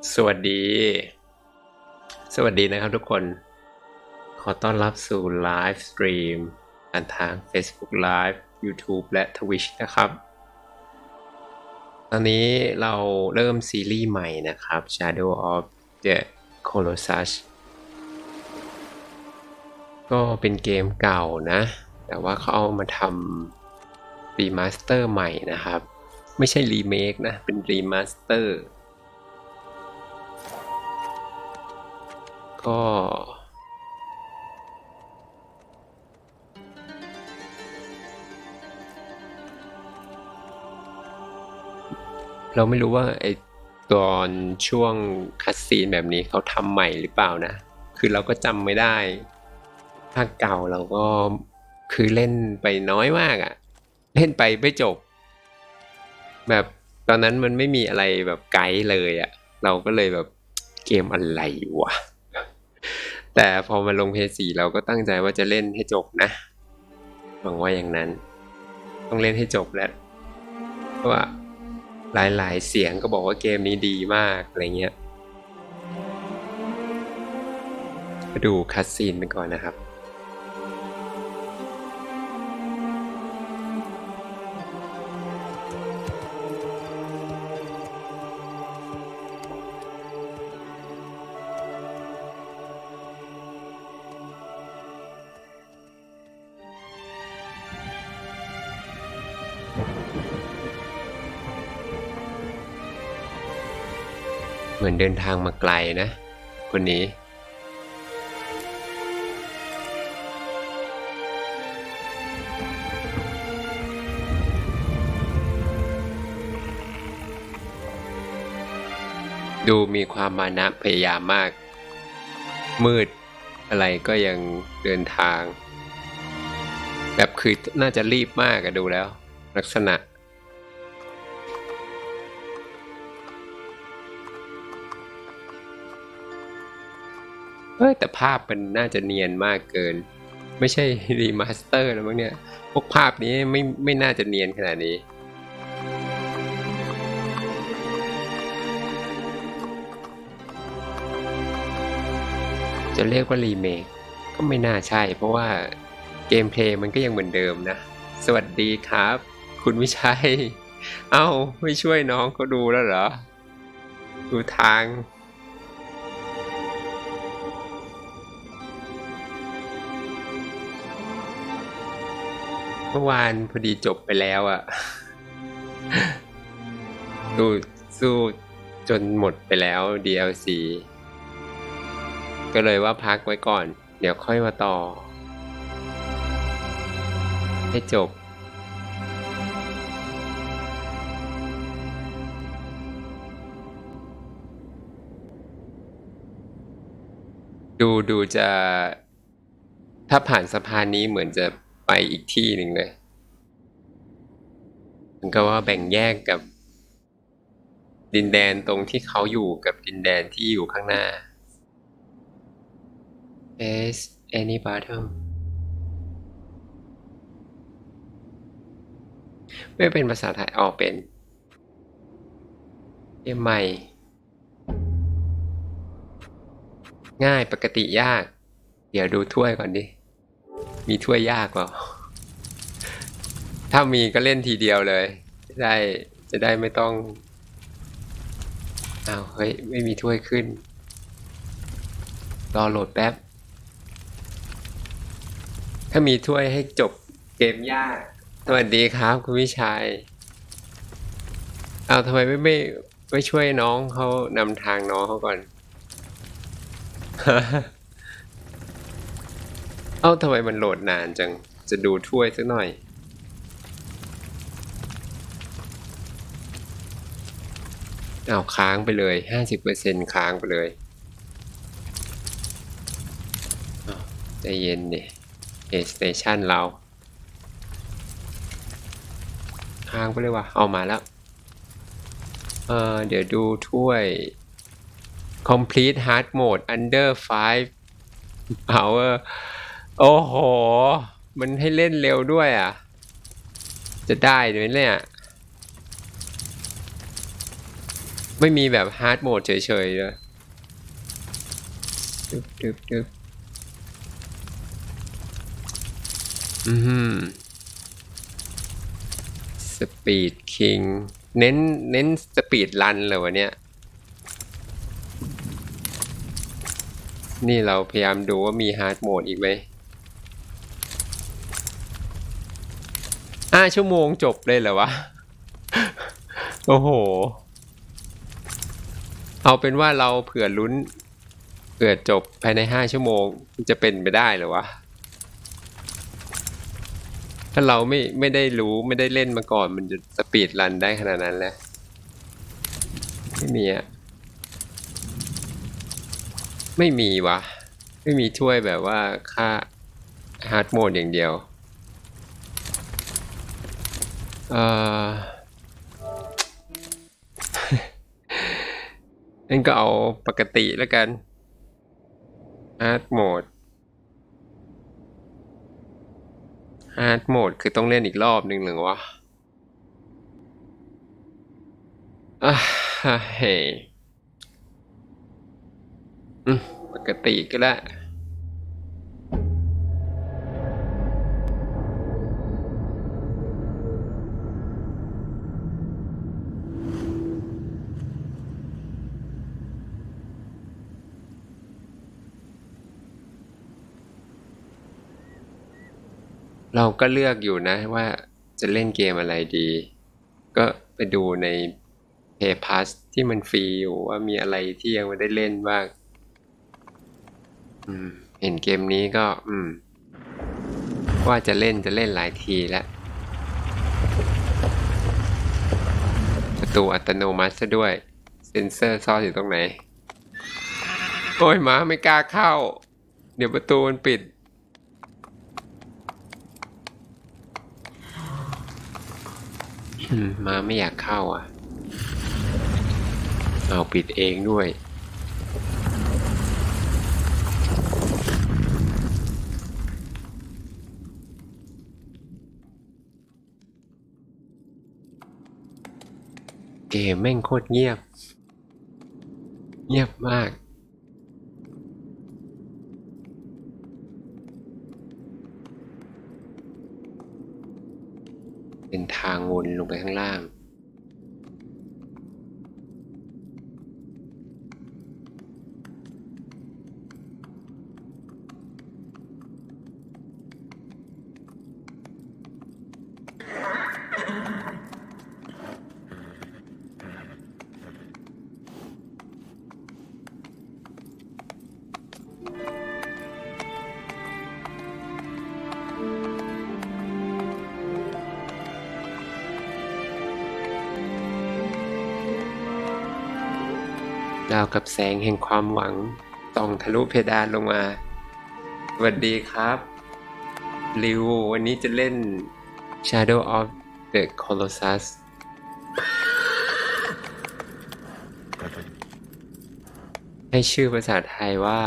สวัสดี สวัสดีนะครับทุกคน ขอต้อนรับสู่ไลฟ์สตรีมผ่านทาง Facebook Live YouTube และ Twitch นะครับ ตอนนี้เราเริ่มซีรีส์ใหม่นะครับ Shadow of the Colossus ก็เป็นเกมเก่านะ แต่ว่าเขาเอามาทำรีมาสเตอร์ใหม่นะครับ ไม่ใช่รีเมคนะ เป็นรีมาสเตอร์ก็เราไม่รู้ว่าไอตอนช่วงคัดซีนแบบนี้เขาทำใหม่หรือเปล่านะคือเราก็จำไม่ได้ภาคเก่าเราก็คือเล่นไปน้อยมากอะเล่นไปไม่จบแบบตอนนั้นมันไม่มีอะไรแบบไกด์เลยอะเราก็เลยแบบเกมอะไรวะแต่พอมาลงเพย์4เราก็ตั้งใจว่าจะเล่นให้จบนะหวังว่าอย่างนั้นต้องเล่นให้จบแหละเพราะว่าหลายๆเสียงก็บอกว่าเกมนี้ดีมากอะไรเงี้ยมาดูคัดซีนไปก่อนนะครับเหมือนเดินทางมาไกลนะคนนี้ดูมีความมานะพยายามมากมืดอะไรก็ยังเดินทางแบบคือน่าจะรีบมากอะดูแล้วลักษณะแต่ภาพมันน่าจะเนียนมากเกินไม่ใช่รีมาสเตอร์แล้วมั้งเนี่ยพวกภาพนี้ไม่น่าจะเนียนขนาดนี้จะเรียกว่ารีเมคก็ไม่น่าใช่เพราะว่าเกมเพลย์มันก็ยังเหมือนเดิมนะสวัสดีครับคุณวิชัยเอ้าไม่ช่วยน้องเขาดูแล้วเหรอดูทางเมื่อวานพอดีจบไปแล้วอะสู้จนหมดไปแล้ว DLC ก็เลยว่าพักไว้ก่อนเดี๋ยวค่อยมาต่อให้จบดูจะถ้าผ่านสะพานนี้เหมือนจะไปอีกที่หนึ่งเลยมันก็ว่าแบ่งแยกกับดินแดนตรงที่เขาอยู่กับดินแดนที่อยู่ข้างหน้า Is any bottom ไม่เป็นภาษาไทยออกเป็นเกมใหม่ง่ายปกติยากเดี๋ยวดูถ้วยก่อนดิมีถ้วยยากเปล่าถ้ามีก็เล่นทีเดียวเลยจะได้ไม่ต้องอ้าวเฮ้ยไม่มีถ้วยขึ้นรอโหลดแป๊บถ้ามีถ้วยให้จบเกมยากสวัสดีครับคุณวิชัยเอาทำไมไม่ช่วยน้องเขานำทางน้องเขาก่อน เอ้าทำไมมันโหลดนานจังจะดูถ้วยสักหน่อยเอาค้างไปเลย50%ค้างไปเลยใจเย็นดิPlayStation เราค้างไปเลยว่ะเอามาแล้วเดี๋ยวดูถ้วย Complete Hard Mode Under 5 Hour โอ้โหมันให้เล่นเร็วด้วยอ่ะจะได้ไหมเนี่ยไม่มีแบบฮาร์ดโหมดเฉยๆเลยดึบอืมสปีดคิงเน้นสปีดรันเลยวะเนี่ยนี่เราพยายามดูว่ามีฮาร์ดโหมดอีกไหม5 ชั่วโมงจบเลยเหรอวะ โอ้โหเอาเป็นว่าเราเผื่อลุ้นเผื่อจบภายใน5 ชั่วโมงจะเป็นไปได้เหรอวะถ้าเราไม่ได้รู้ไม่ได้เล่นมาก่อนมันจะสปีดรันได้ขนาดนั้นแล้วไม่มีอะไม่มีวะไม่มีช่วยแบบว่าค่าฮาร์ดโหมดอย่างเดียวเอ่อนั่นก็เอาปกติแล้วกันฮาร์ดโหมดคือต้องเล่นอีกรอบหนึ่งหรือวะอ่ะเฮ้ยปกติก็ได้เราก็เลือกอยู่นะว่าจะเล่นเกมอะไรดีก็ไปดูใน Play Pass ที่มันฟรีอยู่ว่ามีอะไรที่ยังไม่ได้เล่นบ้างเห็นเกมนี้ก็ว่าจะเล่นหลายทีแล้วประตูอัตโนมัติซะด้วยเซ็นเซอร์ซ่อนอยู่ตรงไหนโอ้ยหมาไม่กล้าเข้าเดี๋ยวประตูมันปิดมาไม่อยากเข้าอ่ะเอาปิดเองด้วยเกมแม่งโคตรเงียบมากเป็นทางวนลงไปข้างล่างดาวกับแสงแห่งความหวังส่องทะลุเพดานลงมาสวัสดีครับริววันนี้จะเล่น Shadow of the Colossus ให้ชื่อภาษาไทยว่า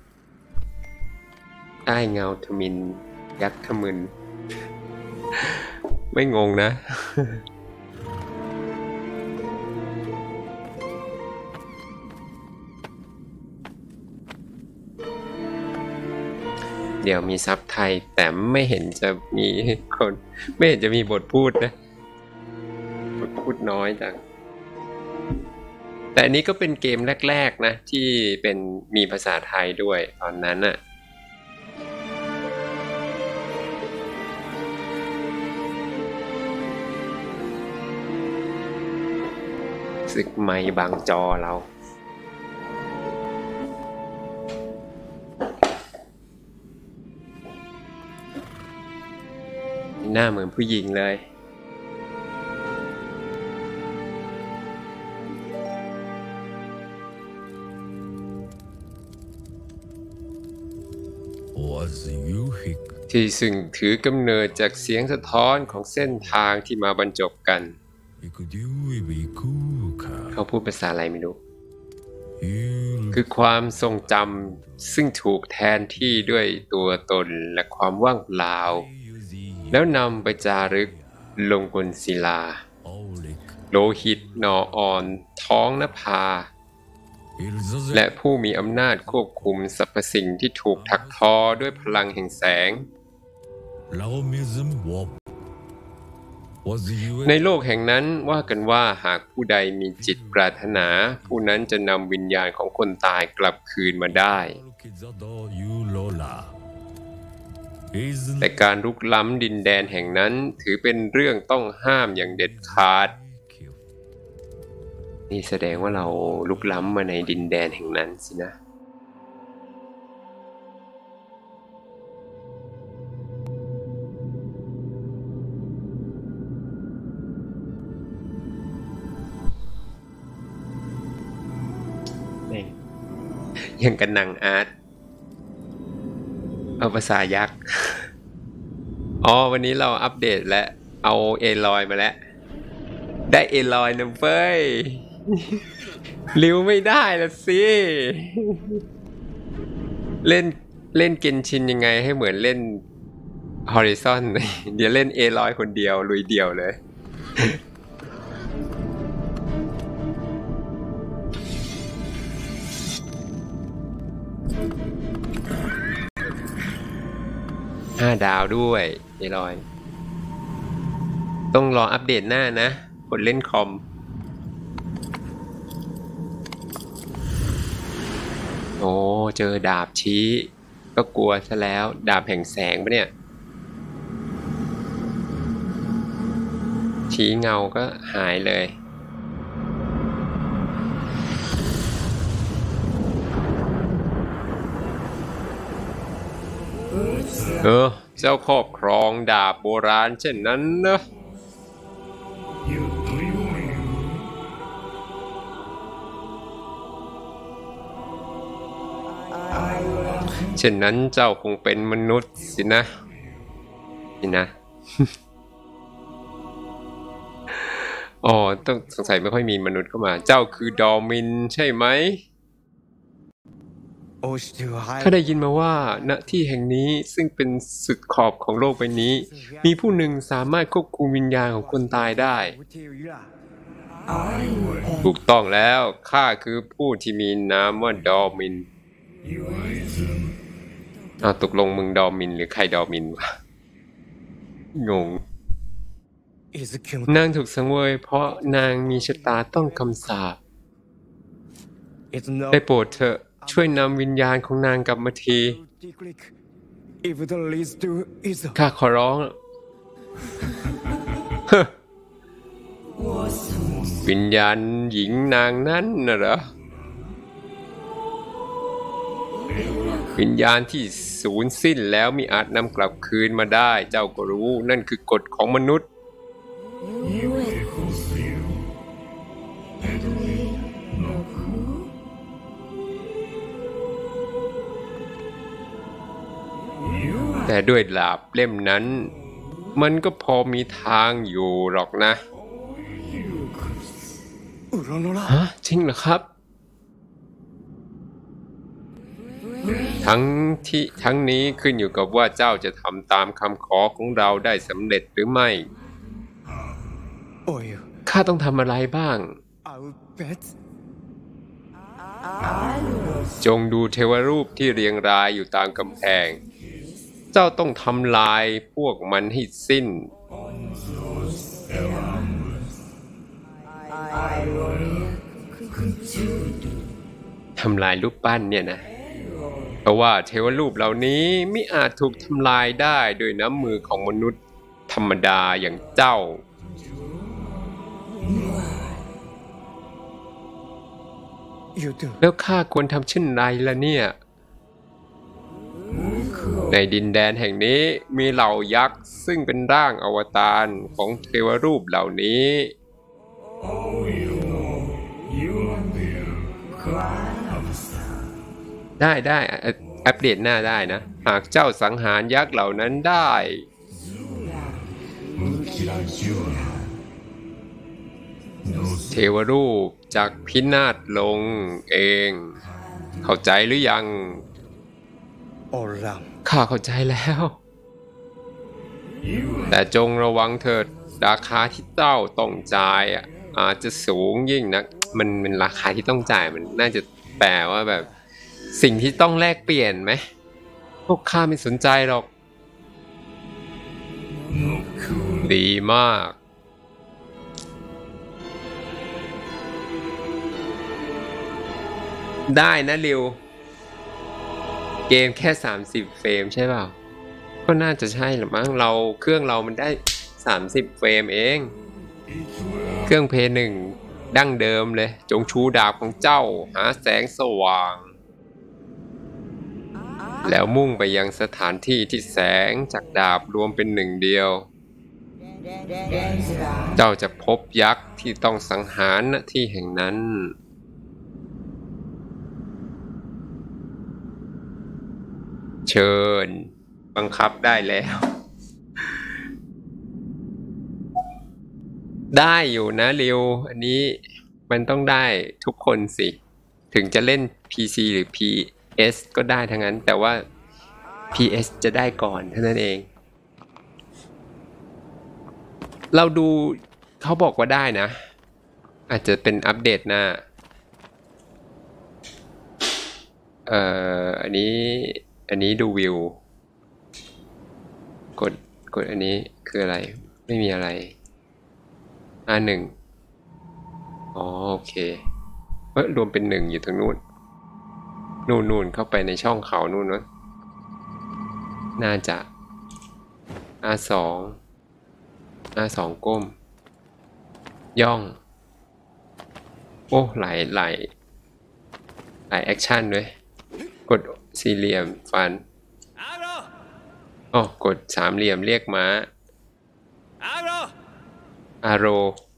ใต้เงาทมิฬยักษ์ทมึนไม่งงนะ เดี๋ยวมีซับไทยแต่ไม่เห็นจะมีคนไม่เห็นจะมีบทพูดนะบทพูดน้อยจังแต่อันนี้ก็เป็นเกมแรกๆนะที่เป็นมีภาษาไทยด้วยตอนนั้นน่ะสึกไมค์บางจอเราหน้าเหมือนผู้หญิงเลยที่ซึ่งถือกำเนิดจากเสียงสะท้อนของเส้นทางที่มาบรรจบกันเขาพูดภาษาอะไรไม่รู้คือความทรงจำซึ่งถูกแทนที่ด้วยตัวตนและความว่างเปล่าแล้วนำไปจารึกลงบนศิลาโลหิตหนออ่อนท้องนภาและผู้มีอำนาจควบคุมสรรพสิ่งที่ถูกถักทอด้วยพลังแห่งแสงในโลกแห่งนั้นว่ากันว่าหากผู้ใดมีจิตปรารถนาผู้นั้นจะนำวิญญาณของคนตายกลับคืนมาได้แต่การรุกล้ำดินแดนแห่งนั้นถือเป็นเรื่องต้องห้ามอย่างเด็ดขาดนี่แสดงว่าเราลุกล้ำมาในดินแดนแห่งนั้นสินะยังกันหนังอาร์ตเอาภาษายักษ์อ๋อวันนี้เราอัปเดตและเอาเอลอยมาแล้วได้เอลอยนะเฟ้ยริวไม่ได้ละสิเล่นเกนชินยังไงให้เหมือนเล่น Horizon เดี๋ยวเล่นเอลอยคนเดียวลุยเดียวเลย5 ดาวด้วยเอลอยต้องรออัปเดตหน้านะคนเล่นคอมโอ้เจอดาบชี้ก็กลัวซะแล้วดาบแห่งแสงปะเนี่ยชี้เงาก็หายเลยเจ้าครอบครองดาบโบราณเช่นนั้นนะเช่นนั้นเจ้าคงเป็นมนุษย์สินะอ๋อต้องสงสัยไม่ค่อยมีมนุษย์เข้ามาเจ้าคือดอมินใช่ไหมข้าได้ยินมาว่าณที่แห่งนี้ซึ่งเป็นสุดขอบของโลกใบนี้มีผู้หนึ่งสามารถควบคุมวิญญาณของคนตายได้ถูกต้องแล้วข้าคือผู้ที่มีนามว่าดอมินตกลงมึงดอมินหรือใครดอมินวะงงนางถูกสังเวยเพราะนางมีชะตาต้องคำสาปได้โปรดเถอะช่วยนำวิญญาณของนางกลับมาทีข้าขอร้องวิญญาณหญิงนางนั้นน่ะเหรอวิญญาณที่สูญสิ้นแล้วมิอาจนำกลับคืนมาได้เจ้าก็รู้นั่นคือกฎของมนุษย์แต่ด้วยดาบเล่มนั้นมันก็พอมีทางอยู่หรอกนะฮะจริงเหรอครับทั้งนี้ขึ้นอยู่กับว่าเจ้าจะทำตามคำขอของเราได้สำเร็จหรือไม่ข้าต้องทำอะไรบ้างจงดูเทวรูปที่เรียงรายอยู่ตามกำแพงเจ้าต้องทำลายพวกมันให้สิ้นทำลายรูปปั้นเนี่ยนะเพราะว่าเทวรูปเหล่านี้มิอาจถูกทำลายได้โดยน้ำมือของมนุษย์ธรรมดาอย่างเจ้าแล้วข้าควรทำเช่นไรล่ะเนี่ยในดินแดนแห่งนี้มีเหล่ายักษ์ซึ่งเป็นร่างอวตารของเทวรูปเหล่านี้ได้อัปเดตหน้าได้นะหากเจ้าสังหารยักษ์เหล่านั้นได้เทวรูปจากพินาศลงเองเข้าใจหรือยังข้าเข้าใจแล้วแต่จงระวังเถิดราคาที่เจ้าต้องจ่ายอาจจะสูงยิ่งนักมันราคาที่ต้องจ่ายมันน่าจะแปลว่าแบบสิ่งที่ต้องแลกเปลี่ยนไหมพวกข้าไม่สนใจหรอกดีมากได้นะริวเกมแค่30เฟรมใช่เปล่าก็น่าจะใช่หรือมั้งเครื่องเรามันได้30เฟรมเองเครื่องเพย์หนึ่งดั้งเดิมเลยจงชูดาบของเจ้าหาแสงสว่างแล้วมุ่งไปยังสถานที่ที่แสงจากดาบรวมเป็นหนึ่งเดียวเจ้าจะพบยักษ์ที่ต้องสังหารณที่แห่งนั้นเชิญบังคับได้แล้วได้อยู่นะริวอันนี้มันต้องได้ทุกคนสิถึงจะเล่น PC หรือ PS ก็ได้ทั้งนั้นแต่ว่า PS จะได้ก่อนเท่านั้นเองเราดูเขาบอกว่าได้นะอาจจะเป็นอัปเดตหน้าอันนี้ดูวิวกดอันนี้คืออะไรไม่มีอะไร1อ๋อโอเครวมเป็น1อยู่ตรงนู้นนู่นเข้าไปในช่องเขานู่นนะน่าจะR2ก้มย่องโอ้หลายแอคชั่นด้วยกดสี่เหลี่ยมฟันอ๋อกดสามเหลี่ยมเรียกม้าอาโร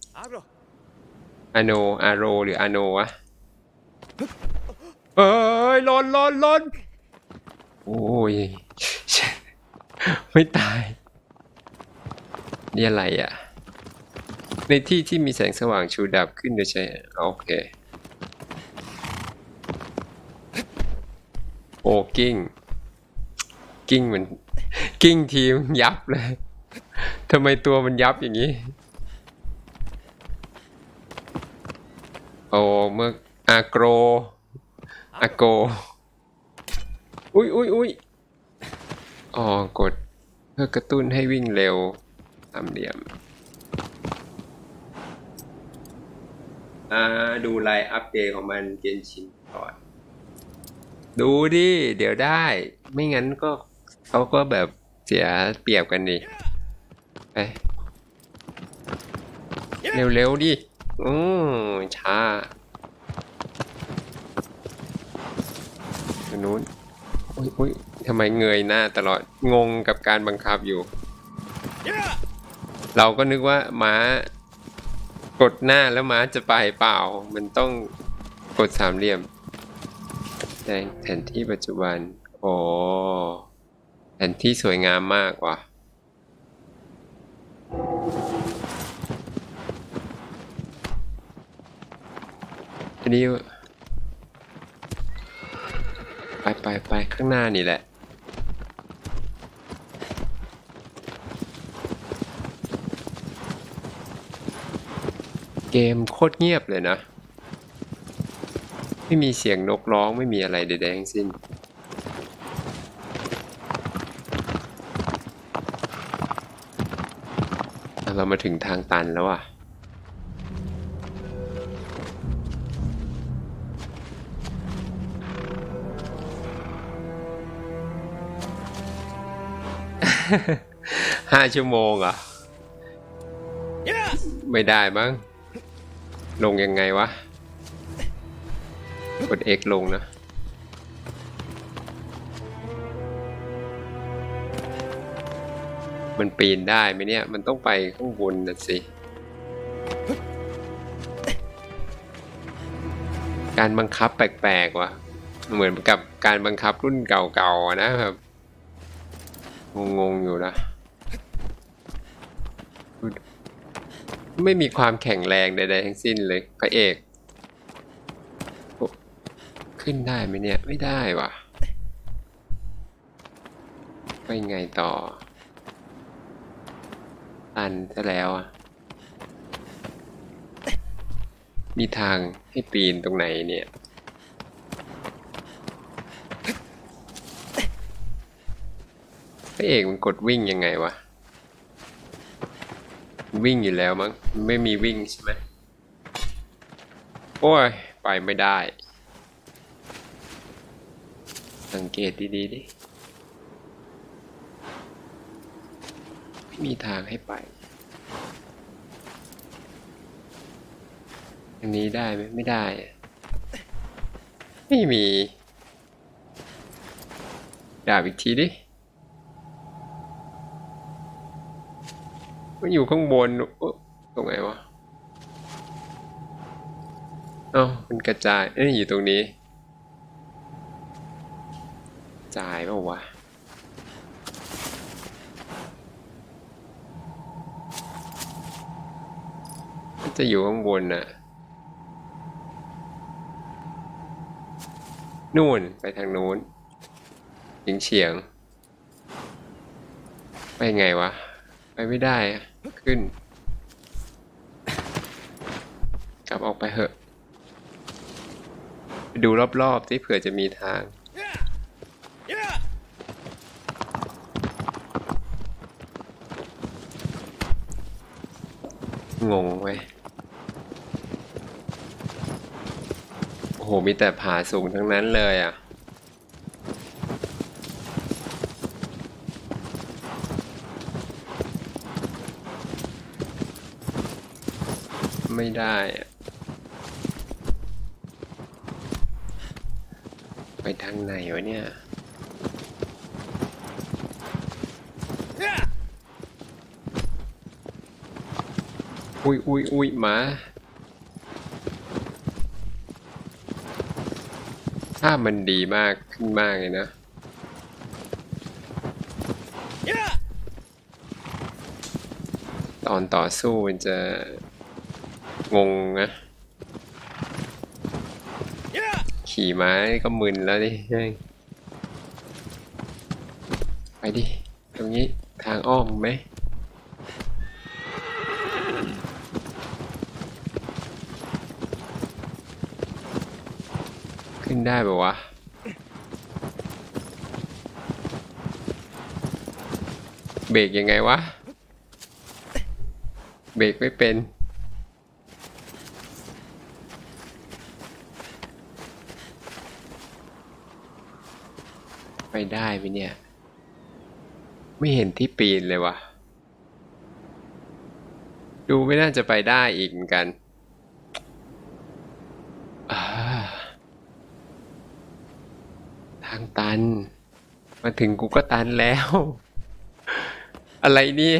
อาโรหรืออาโนวะเอ้ยลนโอ้ยไม่ตายนี่อะไรอ่ะในที่ที่มีแสงสว่างชูดับขึ้นโดยใช้โอเคโอ้กิ้งมันกิ้งทีมยับเลยทำไมตัวมันยับอย่างนี้โอ้เมื่ออาโกอุ้ยอ๋อกดเพื่อกระตุ้นให้วิ่งเร็วสามเหลี่ยมดูไลน์อัปเดตของมันเกนชินก่อนดูดิเดี๋ยวได้ไม่งั้นก็เขาก็แบบเสียเปรียบกันดิไปเร็วดิช้านู้นอุ้ยทำไมเงยหน้าตลอดงงกับการบังคับอยู่เราก็นึกว่าม้ากดหน้าแล้วม้าจะไปเปล่ามันต้องกดสามเหลี่ยมแผนที่ปัจจุบันโอ้แผนที่สวยงามมากว่ะอันนี้ไปข้างหน้านี่แหละเกมโคตรเงียบเลยนะไม่มีเสียงนกร้องไม่มีอะไรใดๆทั้งสิ้นเรามาถึงทางตันแล้วอ่ะ5 ชั่วโมงอ่ะไม่ได้มั้งลงยังไงวะกด X ลงนะมันปีนได้ไหมเนี่ยมันต้องไปข้างบนน่ะสิการบังคับแปลกๆว่ะเหมือนกับการบังคับรุ่นเก่าๆนะครับงงอยู่นะไม่มีความแข็งแรงใดๆทั้งสิ้นเลยพระเอกขึ้นได้ไหมเนี่ยไม่ได้ว่ะไปไงต่อตันซะแล้วอ่ะมีทางให้ปีนตรงไหนเนี่ยพระเอกมันกดวิ่งยังไงวะวิ่งอยู่แล้วมั้งไม่มีวิ่งใช่ไหมโอ้ยไปไม่ได้สังเกตดีๆดิไม่มีทางให้ไปอันนี้ได้ไหมไม่ได้ไม่มีดาบอีกทีดิมันอยู่ข้างบนตรงไหนวะเอ้ามันกระจายอยู่ตรงนี้จ่ายเปล่าวะมันจะอยู่ข้างบนน่ะนู่นไปทางนู้นเฉียงไปไงวะไปไม่ได้ขึ้นกลับออกไปเหอะไปดูรอบๆที่เผื่อจะมีทางงงเว้ยโอ้โหมีแต่ผาสูงทั้งนั้นเลยอ่ะไม่ได้อะไปทางไหนวะเนี่ยอุ้ยหมาถ้ามันดีมากขึ้นมากเลยนะตอนต่อสู้มันจะงงนะขี่ม้าก็มึนแล้วดิไปดิตรงนี้ทางอ้อมไหมขึ้นได้ป่าววะเบรกยังไงวะเบรกไม่เป็นไปได้ไหมเนี่ยไม่เห็นที่ปีนเลยวะดูไม่น่าจะไปได้อีกเหมือนกันทางตันมาถึงกูก็ตันแล้วอะไรเนี่ย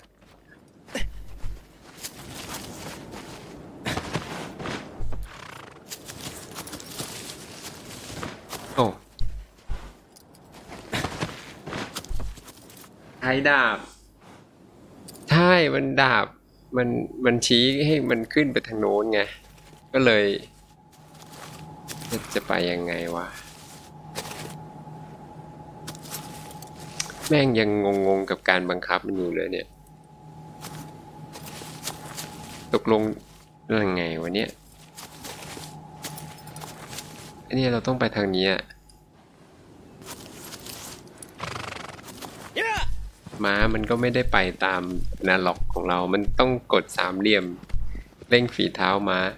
โอ้ใช้ดาบใช่มันดาบมันชี้ให้มันขึ้นไปทางโน้นไงก็เลยจะไปยังไงวะแม่งยังงงกับการบังคับมันอยู่เลยเนี่ยตกลงยังไงวะเนี่ยอันนี้เราต้องไปทางนี้ม้ามันก็ไม่ได้ไปตามนาล็อกของเรามันต้องกดสามเหลี่ยมเร่งฝีเท้าม้า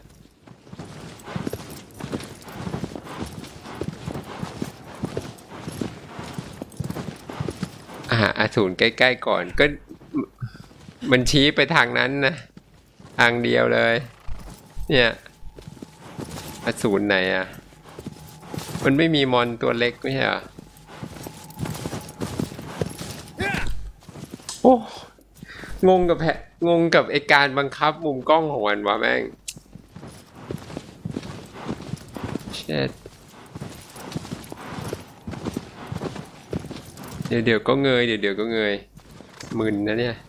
อสูรใกล้ๆก่อนก็มันชี้ไปทางนั้นนะทางเดียวเลยเนี่ยอสูรไหนอ่ะมันไม่มีมอนตัวเล็กไม่ใช่เหรอโอ้งงกับไอการบังคับมุมกล้องของมันวะแม่งเช็ดเดี๋ยวก็เงยเดี๋ยวก็เงยมึนนะเนี่ย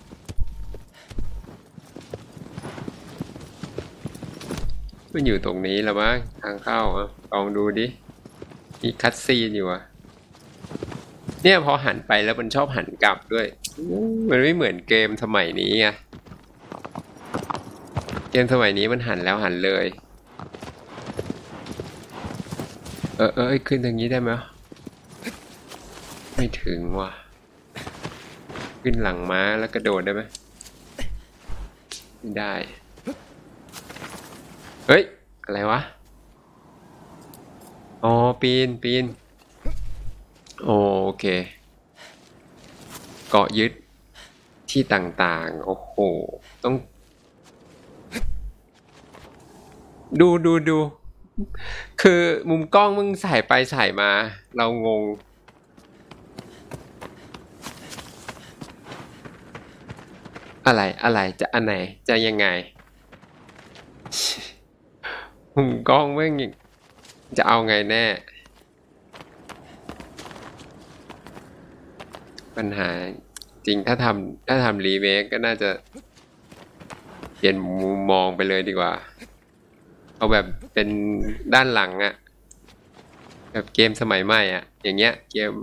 มันอยู่ตรงนี้แล้วมั้งทางเข้าลองดูดิมีคัตซีนอยู่เนี่ยพอหันไปแล้วมันชอบหันกลับด้วยมันไม่เหมือนเกมสมัยนี้ไงเกมสมัยนี้มันหันแล้วหันเลยขึ้นทางนี้ได้ไหมไม่ถึงว่ะขึ้นหลังม้าแล้วกระโดดได้ไหมไม่ได้เฮ้ยอะไรวะอ๋อปีนโอเคเกาะยึดที่ต่างๆโอ้โหต้องดูคือมุมกล้องมึงใส่ไปใส่มาเรางงอะไรจะอันไหนจะยังไงมุมกล้องมึงจะเอาไงแน่ปัญหาจริงถ้าทำรีเมคก็น่าจะเปลี่ยนมุมมองไปเลยดีกว่าเอาแบบเป็นด้านหลังอะแบบเกมสมัยใหม่อะอย่างเงี้ยเกม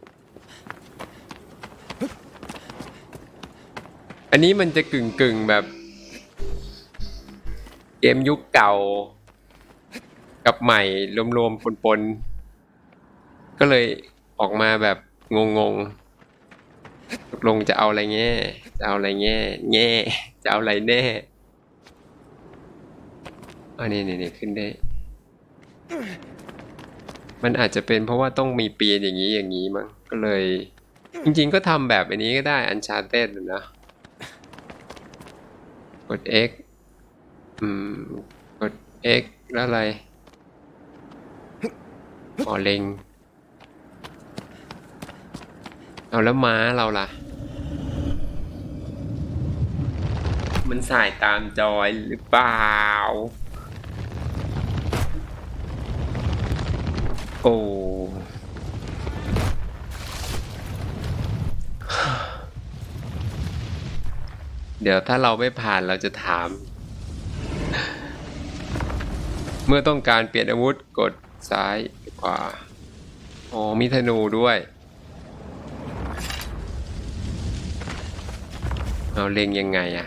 อันนี้มันจะกึ่งแบบเกมยุคเก่ากับใหม่รวมๆปนก็เลยออกมาแบบงงตกลงจะเอาอะไรแง่จะเอาอะไรแง่จะเอาอะไรแน่อันนี้ขึ้นได้มันอาจจะเป็นเพราะว่าต้องมีปีนอย่างนี้มั้งก็เลยจริงๆก็ทำแบบอันนี้ก็ได้ Uncharted นะกด X กด X แล้วอะไรอ๋อเล็งเอาแล้วม้าเราล่ะมันสายตามจอยหรือเปล่าโอ้เดี๋ยวถ้าเราไม่ผ่านเราจะถามเมื่อต้องการเปลี่ยนอาวุธกดซ้ายขวาอ๋อมีธนูด้วยเอาเล็งยังไงอะ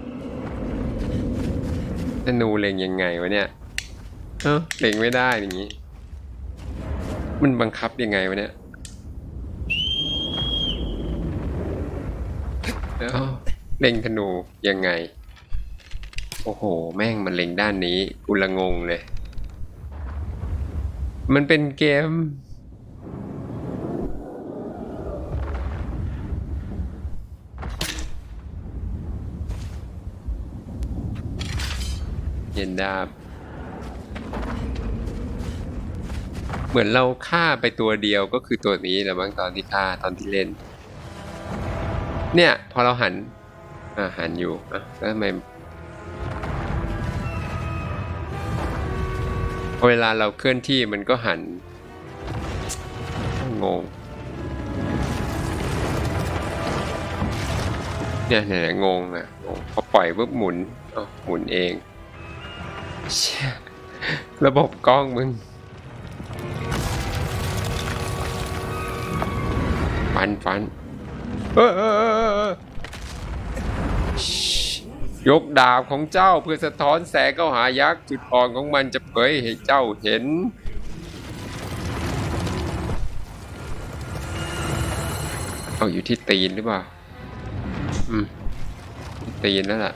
ธนูเล็งยังไงวะเนี่ยเล็งไม่ได้อย่างนี้มันบังคับยังไงวะเนี่ยเล็งธนูยังไงโอ้โหแม่งมันเล็งด้านนี้กูละงงเลยมันเป็นเกมเย็นดาบเหมือนเราฆ่าไปตัวเดียวก็คือตัวนี้แหละมั้งตอนที่ฆ่าตอนที่เล่นเนี่ยพอเราหันอยู่แล้วทำไมเวลาเราเคลื่อนที่มันก็หันงงเนี่ยงงอ่ะพอปล่อยปุ๊บหมุนเองระบบกล้องมึงฟันยกดาบของเจ้าเพื่อสะท้อนแสงเข้าหายักษ์จุดอ่อนของมันจะเผยให้เจ้าเห็นเอาอยู่ที่ตีนหรือเปล่าตีนนั่นแหละ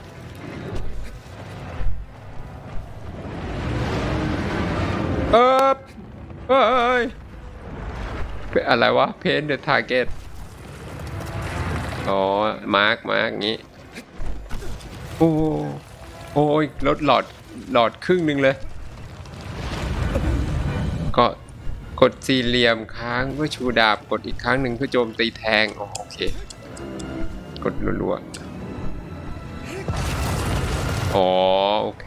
เฮ้ยเป็นอะไรวะเพนเดอะทาร์เก็ตอ๋อมาร์กงี้โอ้ยลดหลอดครึ่งหนึ่งเลยก็กดสี่เหลี่ยมค้างเพื่อชูดาบกดอีกครั้งหนึ่งเพื่อโจมตีแทงโอเคกดรัวๆอ๋อโอเค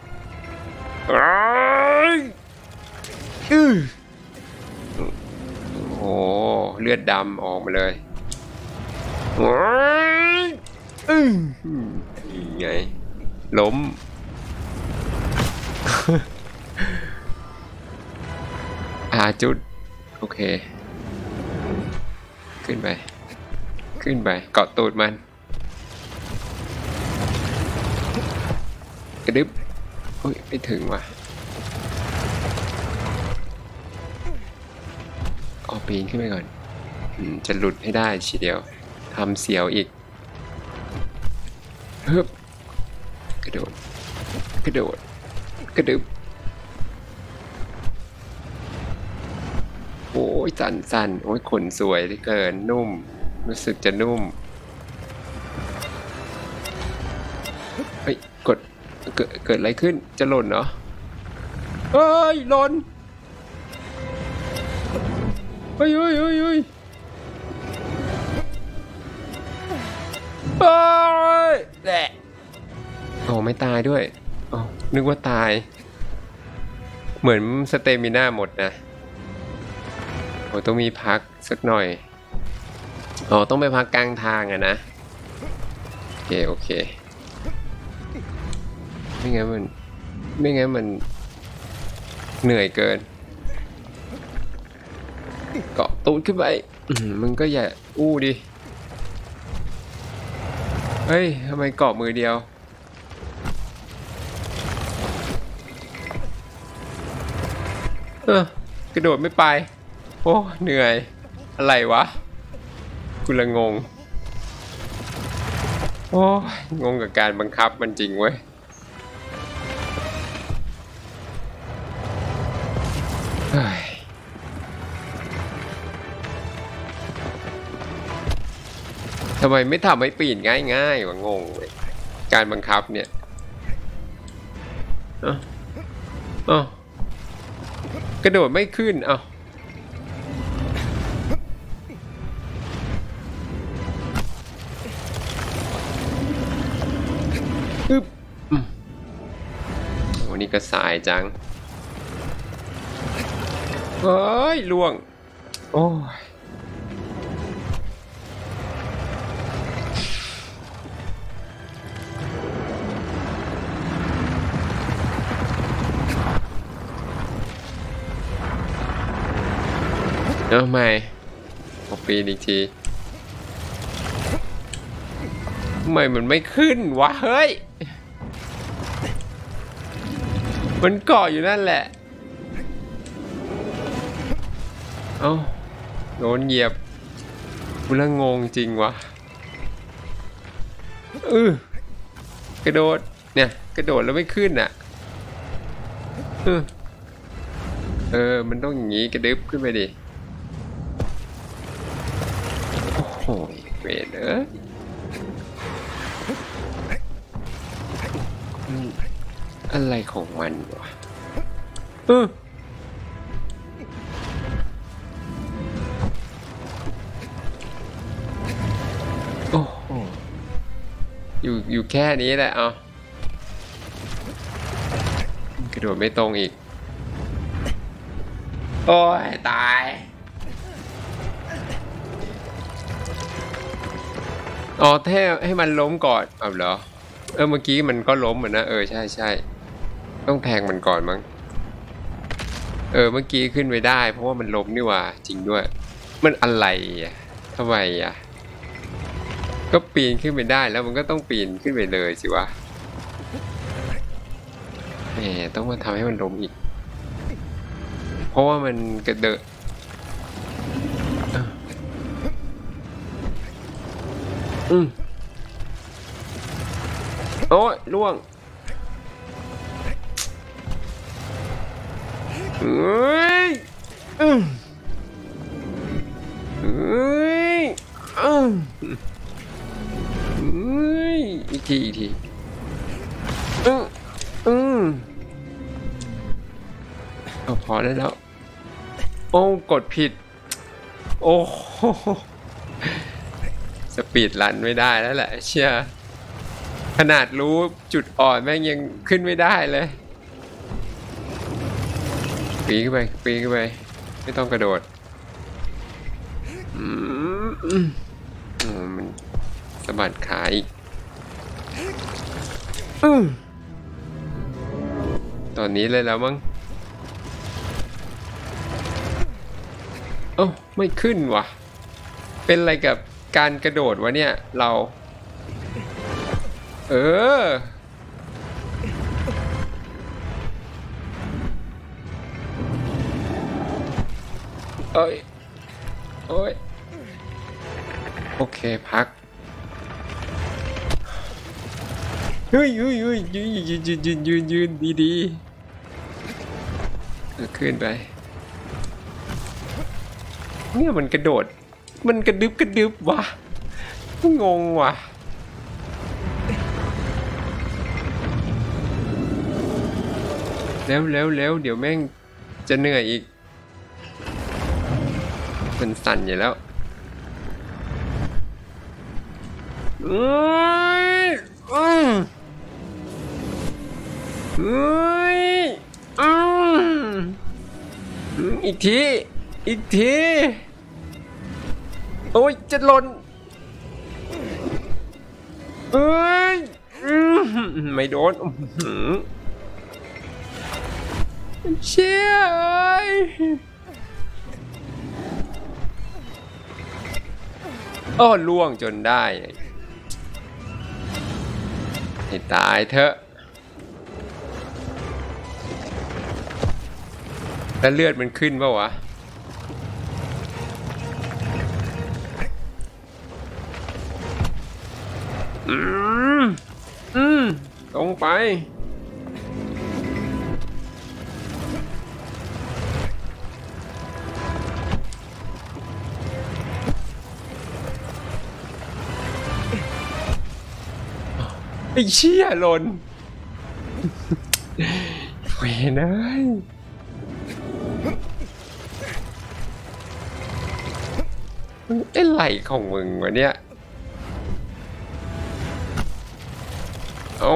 โอ้เลือดดำออกมาเลยไงล้มจุดโอเคขึ้นไปเกาะตูดมันกระดึ๊บไม่ถึงว่ะปีนขึ้นไปก่อนจะหลุดให้ได้ทีเดียวทำเสียวอีกฮึบกระโดดกระโดดกระดึบโอ้ยสั่นโอ้ยขนสวยเหลือเกินนุ่มรู้สึกจะนุ่มเฮ้ยเกิดอะไรขึ้นจะหล่นเหรอเฮ้ยหล่นเฮ้ยแหละโอ้ไม่ตายด้วยอ๋อนึกว่าตายเหมือนสเตมิน่าหมดนะโอ้ต้องมีพักสักหน่อยอ๋อต้องไปพักกลางทางอะนะโอเคไม่งั้นมันเหนื่อยเกินเกาะตูดขึ้นไปมึงก็อย่าอู้ดิเฮ้ยทำไมเกาะมือเดียวกระโดดไม่ไปโอ้เหนื่อยอะไรวะกูละงงโอ้งงกับการบังคับมันจริงเว้ยทำไมไม่ทำให้ปีนง่ายๆวะงงเลยการบังคับเนี่ยกระโดดไม่ขึ้นอึ๊บวันนี้ก็สายจังเฮ้ยล่วงโอ้ยไม่ขอปีนอีกทีทำไมมันไม่ขึ้นวะเฮ้ยมันเกาะอยู่นั่นแหละโดนเหยียบกูละงงจริงวะกระโดดเนี่ยกระโดดแล้วไม่ขึ้นอ่ะมันต้องอย่างนี้กระดึบขึ้นไปดิโอ้ยเวรอะไรของมันวะโอ้โหอยู่แค่นี้แหละกระโดดไม่ตรงอีกโอ้ยตายให้มันล้มก่อนเหรอเมื่อกี้มันก็ล้มเหมือนนะใช่ต้องแทงมันก่อนมั้งเมื่อกี้ขึ้นไปได้เพราะว่ามันล้มนี่หว่าจริงด้วยมันอะไรอ่ะทำไมอ่ะก็ปีนขึ้นไปได้แล้วมันก็ต้องปีนขึ้นไปเลยสิวะต้องมาทำให้มันล้มอีกเพราะว่ามันกระเดอะโอ้ยล่วงอีกทีพอได้แล้วโอ้กดผิดโอ้สปีดรันไม่ได้แล้วแหละเชียขนาดรู้จุดอ่อนแม่งยังขึ้นไม่ได้เลยปีนขึ้นไปไม่ต้องกระโดดมันสะบัดขาอีกตอนนี้เลยแล้วมั้งไม่ขึ้นวะเป็นอะไรกับการกระโดดวะเนี่ยเราโอ้ยโอเคพักเฮ้ยยืนดีๆขึ้นไปเนี่ยมันกระโดดมันกระดึบวะงงว่ะแล้วเดี๋ยวแม่งจะเหนื่อยอีกมันสั่นอยู่แล้วอีกทีโอ้ยจะหล่นไม่โดนเชี่ยอ้อล่วงจนได้ให้ตายเถอะแล้วเลือดมันขึ้นป่าวะตรงไปไอ้เชี่ยหล่นเว้ยนะมันไอ้ไหลของมึงวะเนี่ยเอา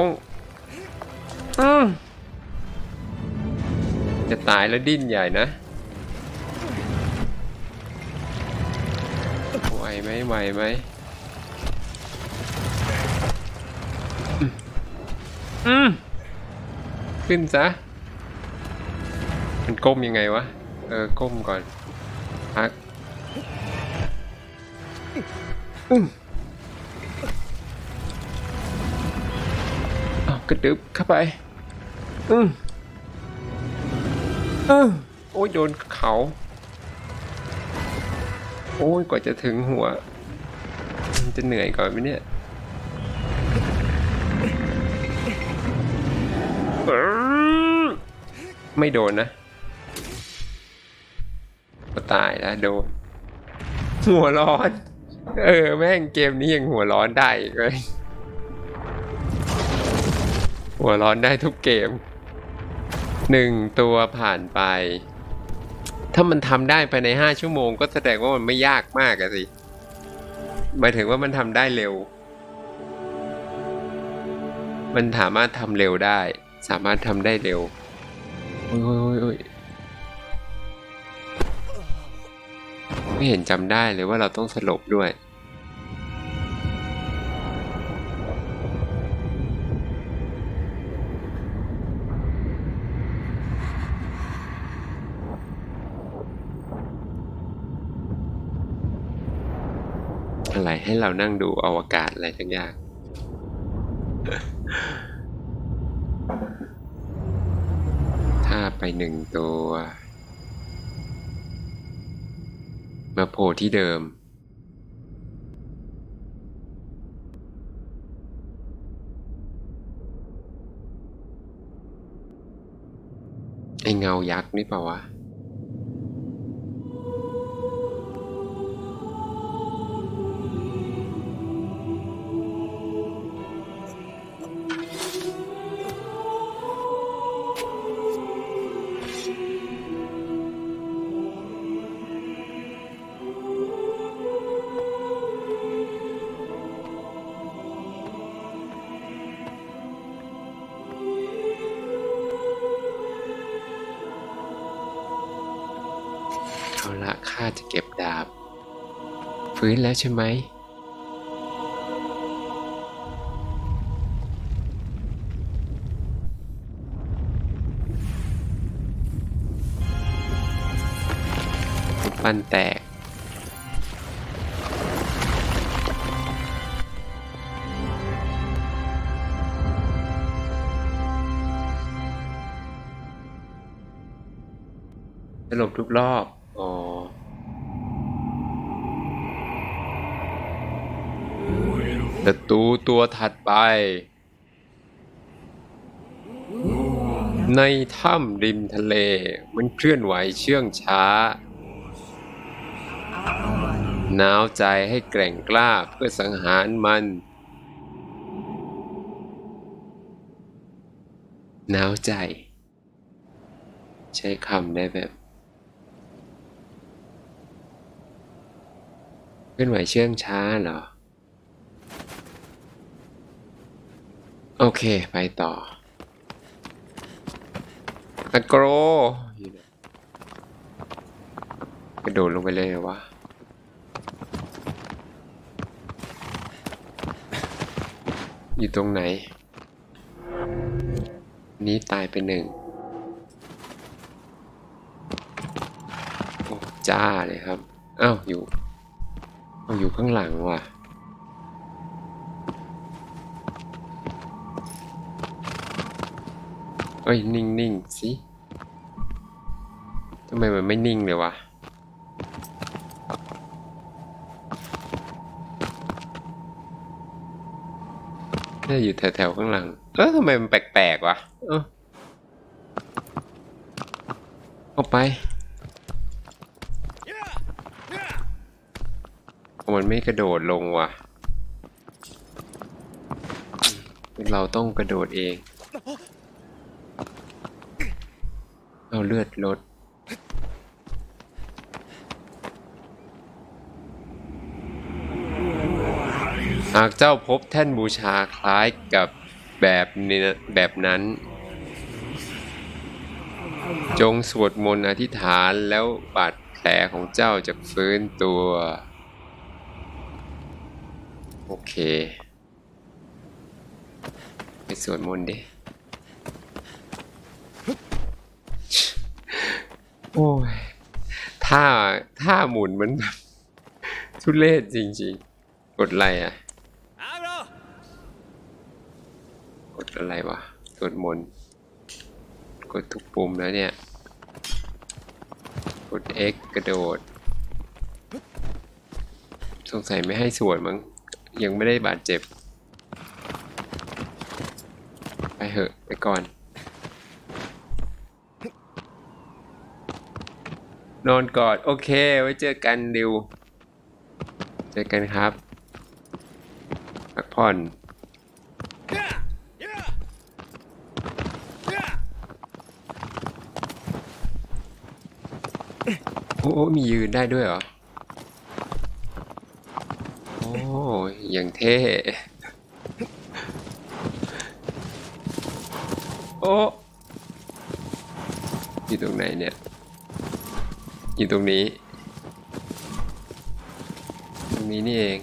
จะตายแล้วดิ้นใหญ่นะไหวไหมขึ้นซะมันก้มยังไงวะก้มก่อนพักกระดึบเข้าไปโอ้ยโดนเขาโอ้ยกว่าจะถึงหัวจะเหนื่อยก่อนไหมเนี่ยไม่โดนนะก็ตายแล้วโดนหัวร้อนแม่งเกมนี้ยังหัวร้อนได้เลยหัวร้อนได้ทุกเกม1 ตัวผ่านไปถ้ามันทำได้ภายใน5 ชั่วโมงก็แสดงว่ามันไม่ยากมากอะสิหมายถึงว่ามันทำได้เร็วมันสามารถทำเร็วได้สามารถทำได้เร็วโอ้ยไม่เห็นจำได้เลยว่าเราต้องสลบด้วยอะไรให้เรานั่งดูอวกาศอะไรทั้งอย่างถ้าไป1 ตัวมาโผล่ที่เดิมไอเงายักษ์นี่เปล่าวะเอาละข้าจะเก็บดาบฟื้นแล้วใช่ไหมปั้นแตกสลบทุกรอบอ๋อศัตรูตัวถัดไปในถ้ำริมทะเลมันเคลื่อนไหวเชื่องช้าหนาวใจให้แกร่งกล้าเพื่อสังหารมันหนาวใจใช้คำได้แบบเคลื่อนไหวเชื่องช้าเหรอโอเคไปต่อตะโกรกระโดดลงไปเลยวะอยู่ตรงไหนนี้ตายไป1โอ้จ้าเลยครับอ้าวอยู่ข้างหลังว่ะเอ้ยนิ่งสิทำไมมันไม่นิ่งเลยวะน่าอยู่แถวๆข้างหลังทำไมมันแปลกๆวะเอาไปมันไม่กระโดดลงว่ะเราต้องกระโดดเองเอาเลือดลดหากเจ้าพบแท่นบูชาคล้ายกับแบบนั้นจงสวดมนต์อธิษฐานแล้วบาดแผลของเจ้าจะฟื้นตัวโอเคไปสวดมนต์ดิโอ้ยท่าหมุนมันแบบทุเรศจริงๆกดอะไรอ่ะกดอะไรวะสวดมนต์กดทุกปุ่มแล้วเนี่ยกด X กระโดดสงสัยไม่ให้สวดมั้งยังไม่ได้บาดเจ็บไปเหอะไปก่อนนอนกอดโอเคไว้เจอกันดิวเจอกันครับพักผ่อนโอ้มียืนได้ด้วยเหรอโอ้อย่างเท่โอ้อยู่ตรงไหนเนี่ยอยู่ตรงนี้นี่เอง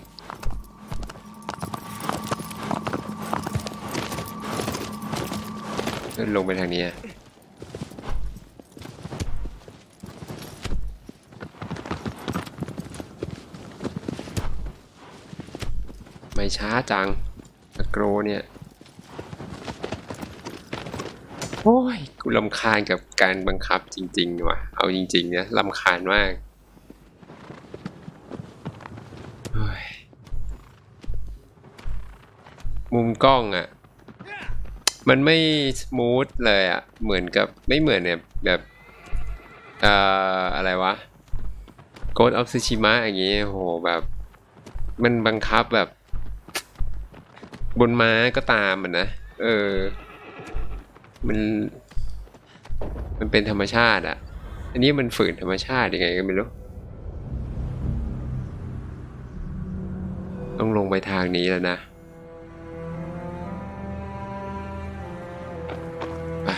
ลงไปทางนี้ไม่ช้าจังตะโกรเนี่ยโอ้ยกูรำคาญกับการบังคับจริงๆว่ะเอาจริงๆนะรำคาญมากมุมกล้องอ่ะมันไม่สมูทเลยอ่ะเหมือนกับไม่เหมือนแบบอะไรวะ Ghost of Tsushima อย่างงี้โหแบบมันบังคับแบบบนม้าก็ตามมันนะมันเป็นธรรมชาติอ่ะอันนี้มันฝืนธรรมชาติยังไงก็ไม่รู้ต้องลงไปทางนี้แล้วนะไป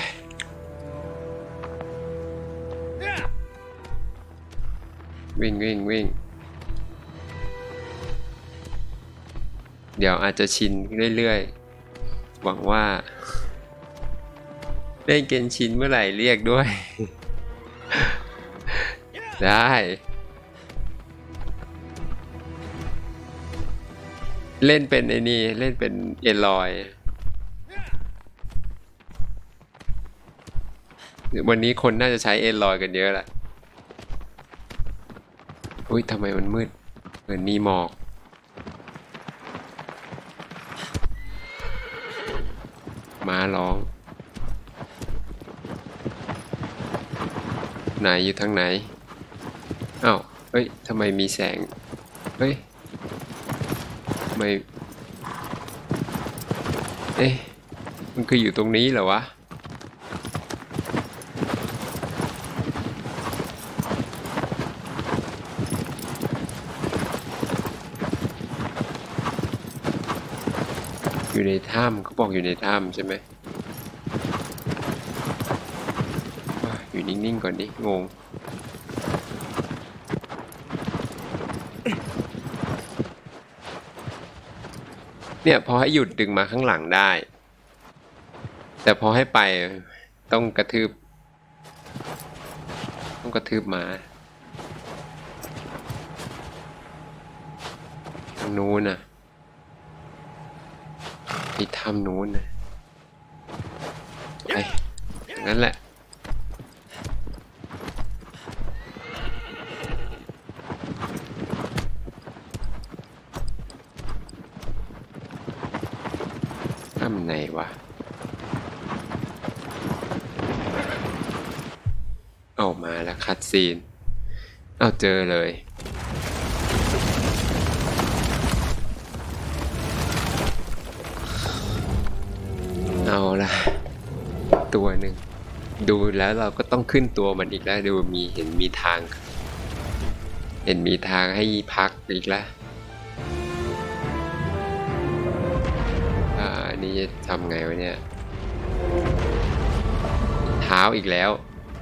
วิ่งเดี๋ยวอาจจะชินเรื่อยๆหวังว่าได้เกณฑ์ชินเมื่อไหร่เรียกด้วย ได้เล่นเป็นไอ้นี่เล่นเป็นเอลอยวันนี้คนน่าจะใช้เอลอยกันเยอะแหละอุ้ยทำไมมันมืดเหมือนมีหมอกร้องไหนอยู่ทางไหนอ้าวเฮ้ยทำไมมีแสงเฮ้ยทำไมเอ๊ะมันคืออยู่ตรงนี้เหรอวะอยู่ในถ้ำเขาบอกอยู่ในถ้ำใช่ไหมอยู่นิ่งๆก่อนดิงงเนี่ยพอให้หยุดดึงมาข้างหลังได้แต่พอให้ไปต้องกระทืบมาทางนู้นน่ะที่ถ้ำนู้นน่ะไปอย่างนั้นแหละถ้ำไหนวะออกมาแล้วคัดซีนเอาเจอเลยเอาละตัวหนึ่งดูแล้วเราก็ต้องขึ้นตัวมันอีกแล้วดูเห็นมีทางให้พักอีกแล้วอันนี้จะทำไงวะเนี่ยเท้าอีกแล้ว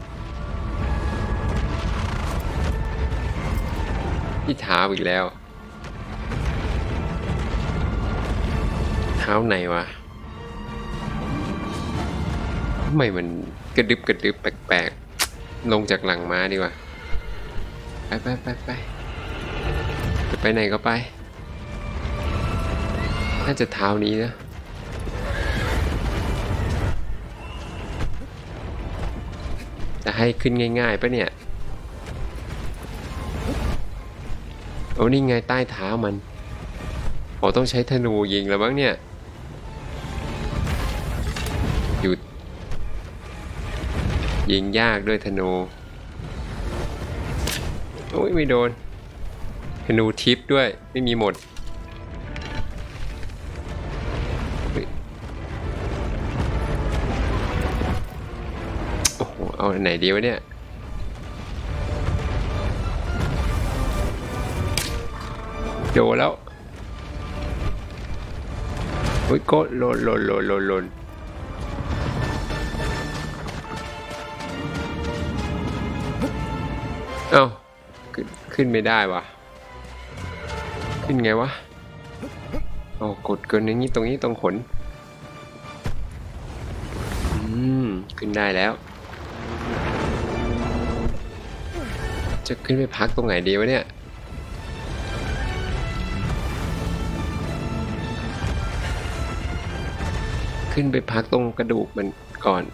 ที่เท้าอีกแล้วเท้าไหนวะทำไมมันกระดึบแปลกๆลงจากหลังม้าดีกว่าไปจะไปไหนก็ไปน่าจะเท้านี้นะจะให้ขึ้นง่ายๆปะเนี่ยโอ้นี่ไงใต้เท้ามันโอ้ต้องใช้ธนูยิงแล้วมั้งเนี่ยหยุดยิงยากด้วยธนูโอ้ยไม่โดนธนูทิปด้วยไม่มีหมดโอ้โหเอาไหนดีวะเนี่ยโดนแล้วโอ้ยก็หล่นเอ้าขึ้นไม่ได้วะขึ้นไงวะโอ้กดเกินอย่างนี้ตรงนี้ตรงขนขึ้นได้แล้วจะขึ้นไปพักตรงไหนดีวะเนี่ยขึ้นไปพักตรงกระดูกมันก่อน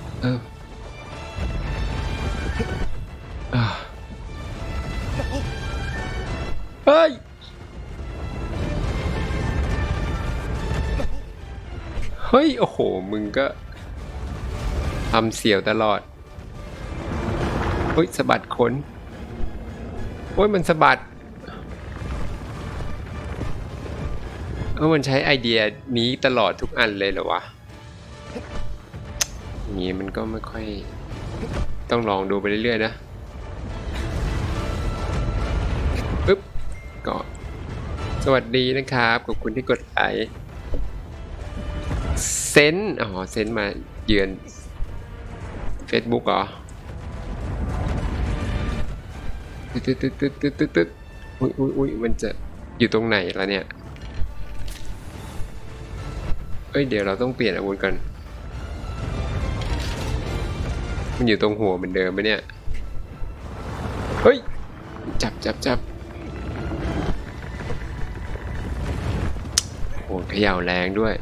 เฮ้ยโอ้โหมึงก็ทำเสี่ยวตลอดเฮ้ยสะบัดขนโอ้ยมันสะบัดมันใช้ไอเดียนี้ตลอดทุกอันเลยเหรอวะอย่างนี้มันก็ไม่ค่อยต้องลองดูไปเรื่อยๆนะปึ๊บก็สวัสดีนะครับขอบคุณที่กดไลค์เซนมาเยือน Facebook เหรอตึ๊ดอุ้ยมันจะอยู่ตรงไหนล่ะเนี่ยเดี๋ยวเราต้องเปลี่ยนอาวุธกันมันอยู่ตรงหัวเหมือนเดิมไหมเนี่ยเฮ้ยจับโหเขย่าแรงด้วย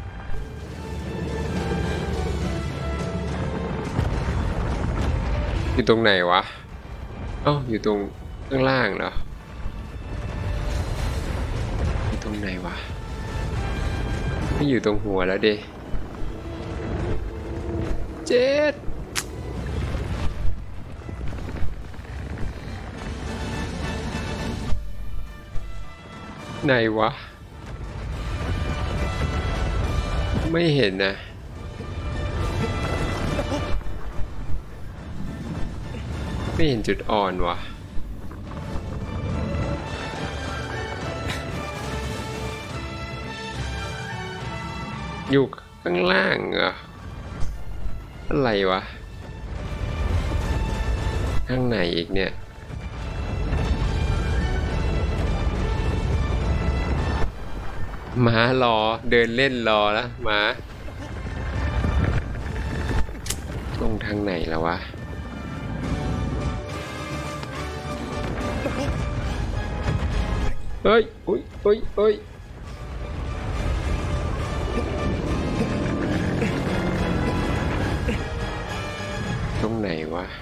อยู่ตรงไหนวะอยู่ตรงข้างล่างเหรออยู่ตรงไหนวะไม่อยู่ตรงหัวแล้วดิเจ็ดไหนวะไม่เห็นนะไม่เห็นจุดอ่อนวะอยู่ข้างล่างเหรออะไรวะข้างไหนอีกเนี่ยม้ารอเดินเล่นรอแล้วม้าตรงทางไหนแล้ววะเฮ้ยอุ้ยอุ้ยอุ้ยตรงไหนวะ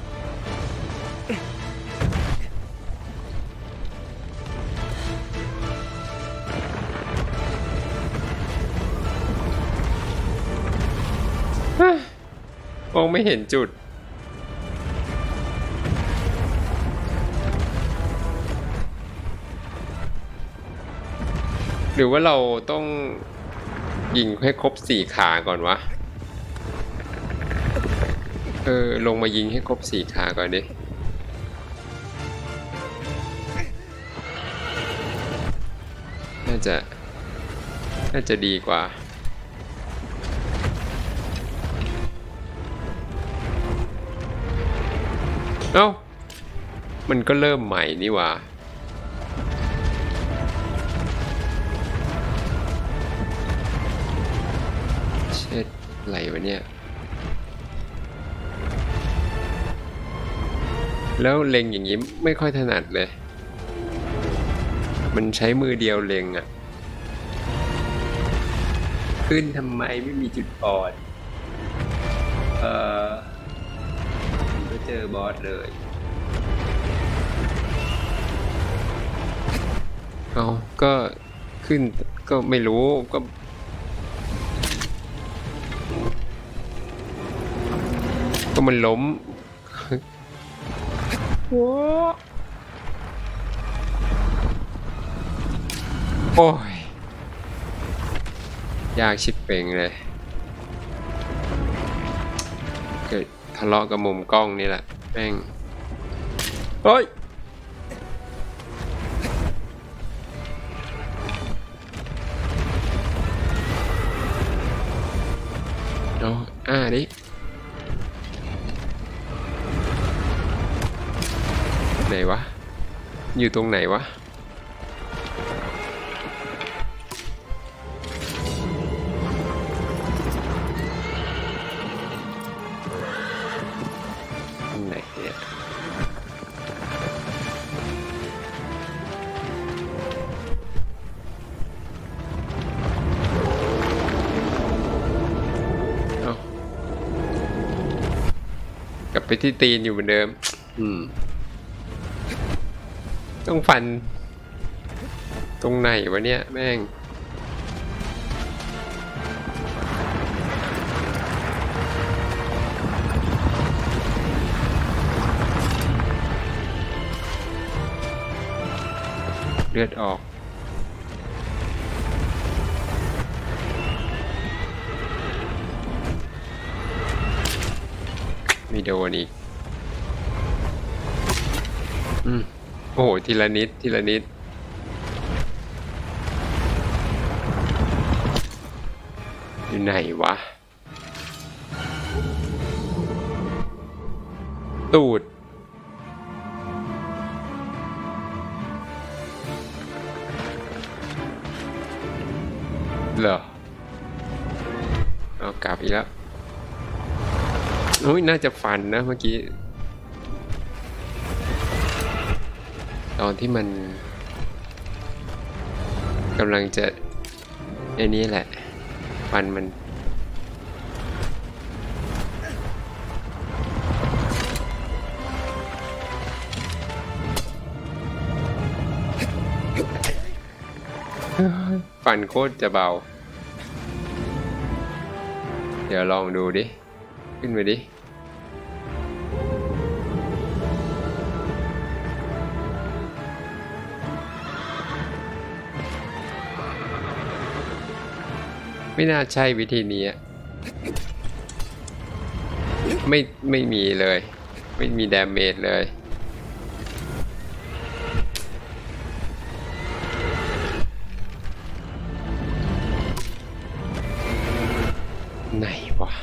มองไม่เห็นจุดหรือว่าเราต้องยิงให้ครบ4 ขาก่อนวะลงมายิงให้ครบ4 ขาก่อนดิน่าจะดีกว่าเอ้ามันก็เริ่มใหม่นี่หว่าเช็ดไหลวะเนี่ยแล้วเล็งอย่างนี้ไม่ค่อยถนัดเลยมันใช้มือเดียวเล็งอ่ะขึ้นทำไมไม่มีจุดอ่อนก็เจอบอสเลยเอาก็ขึ้นก็ไม่รู้ก็มันล้มโอ้ยยากชิบเป่งเลยเกิดทะเลาะกับมุมกล้องนี่แหละแม่งเฮ้ยดิไหนวะอยู่ตรงไหนวะตรงไหนเนี่ยกลับไปที่ตีนอยู่เหมือนเดิมต้องฟันตรงไหนวะเนี่ยแม่งเลือดออกไม่โดนอีกโอ้โหทีละนิดทีละนิดอยู่ไหนวะตูดเหรอเอากลับอีกแล้วน่าจะฟันนะเมื่อกี้ตอนที่มันกำลังจะไอ้นี้แหละฟันมันฟันโคตรจะเบาเดี๋ยวลองดูดิขึ้นไปดิไม่น่าใช่วิธีนี้ไม่มีเลยไม่มีดาเมจเลยไหนวะ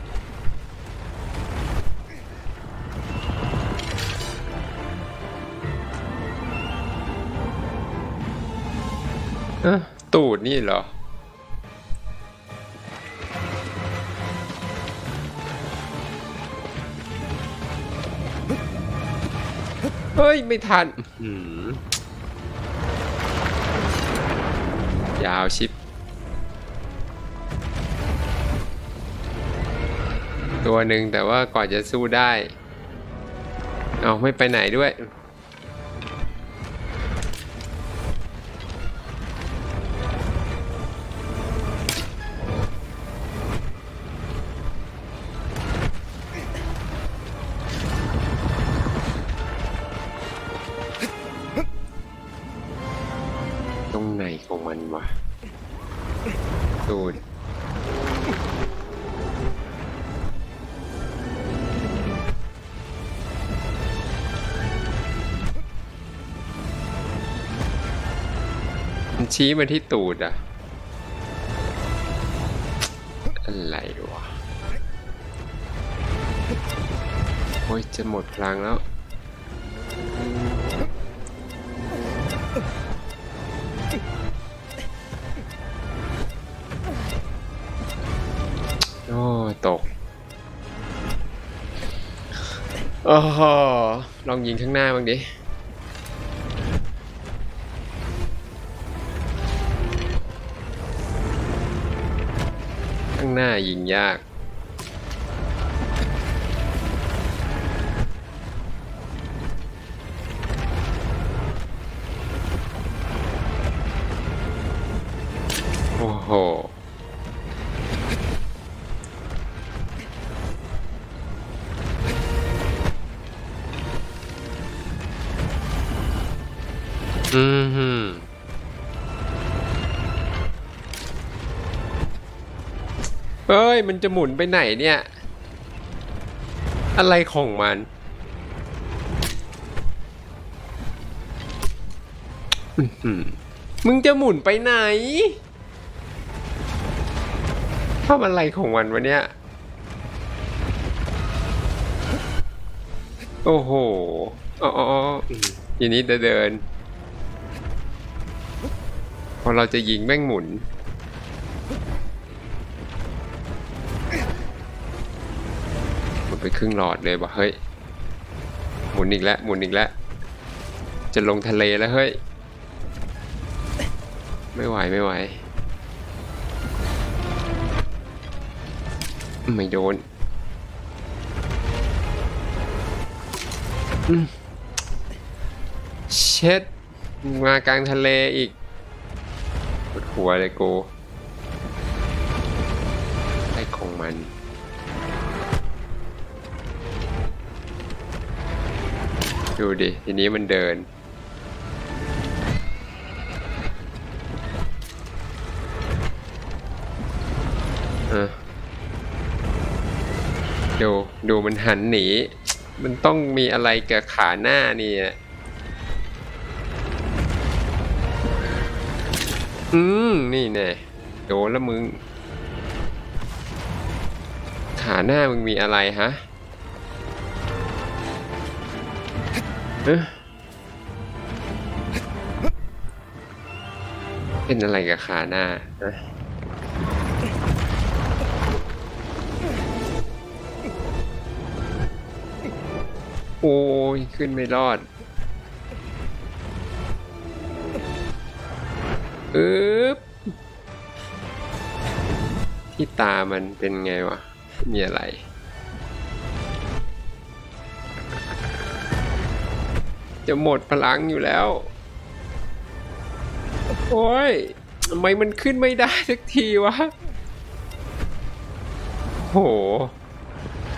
ตูดนี่เหรอเฮ้ยไม่ทันยาวชิปตัวหนึ่งแต่ว่าก่อนจะสู้ได้เอาไม่ไปไหนด้วยตรงไหนของมันวะตูดมันชี้มาที่ตูดอะอะไรวะโอ้ยจะหมดพลังแล้วโอ้ตกโอ้โหลองยิงข้างหน้าบ้างดิข้างหน้ายิงยากโอ้โหเอ้ยมันจะหมุนไปไหนเนี่ยอะไรของมันมึงจะหมุนไปไหนทำอะไรของมันวะเนี่ยโอ้โหอ๋อทีนี้จะเดินพอเราจะยิงแม่งหมุนไปครึ่งหลอดเลยว่ะเฮ้ยหมุนอีกแล้วหมุนอีกแล้วจะลงทะเลแล้วเฮ้ยไม่ไหวไม่ไหวไม่โดนเช็ดมากลางทะเลอีกปวดหัวเลยกูไอ้ของมันดูดิทีนี้มันเดินดูมันหันหนีมันต้องมีอะไรกับขาหน้านี่นี่แน่โดนแล้วมึงขาหน้ามึงมีอะไรฮะเป็นอะไรกับขาหน้าโอ้ยขึ้นไม่รอดที่ตามันเป็นไงวะมีอะไรจะหมดพลังอยู่แล้วโอ้ยทำไมมันขึ้นไม่ได้สักทีวะโห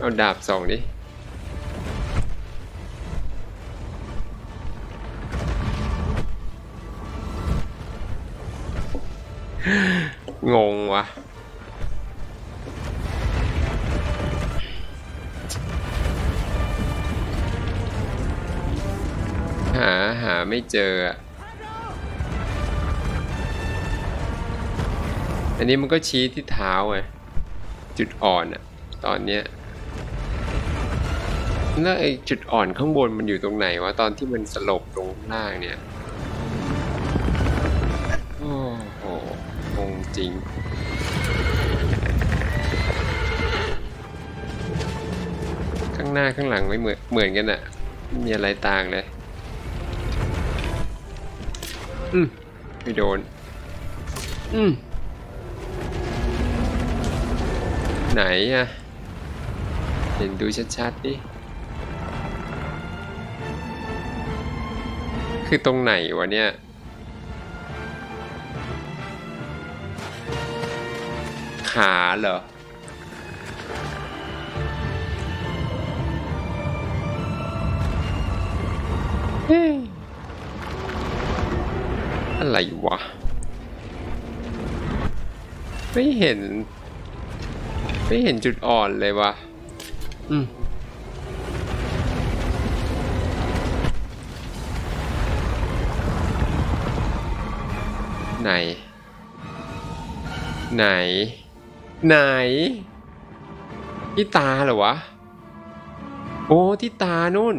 ดาบส่องดิงงวะหาไม่เจออันนี้มันก็ชี้ที่เท้าไงจุดอ่อนอะตอนเนี้ยแล้วไอ้จุดอ่อนข้างบนมันอยู่ตรงไหนวะตอนที่มันสลบตรงล่างเนี่ยโอ้โหงงจริงข้างหน้าข้างหลังไม่เหมือนกันอะไม่มีอะไรต่างเลยไม่โดนไหนอะเห็นดูชัดๆดิคือตรงไหนวะเนี่ยขาเหรออะไรวะไม่เห็นจุดอ่อนเลยวะไหนที่ตาเหรอวะโอ้ที่ตานู่น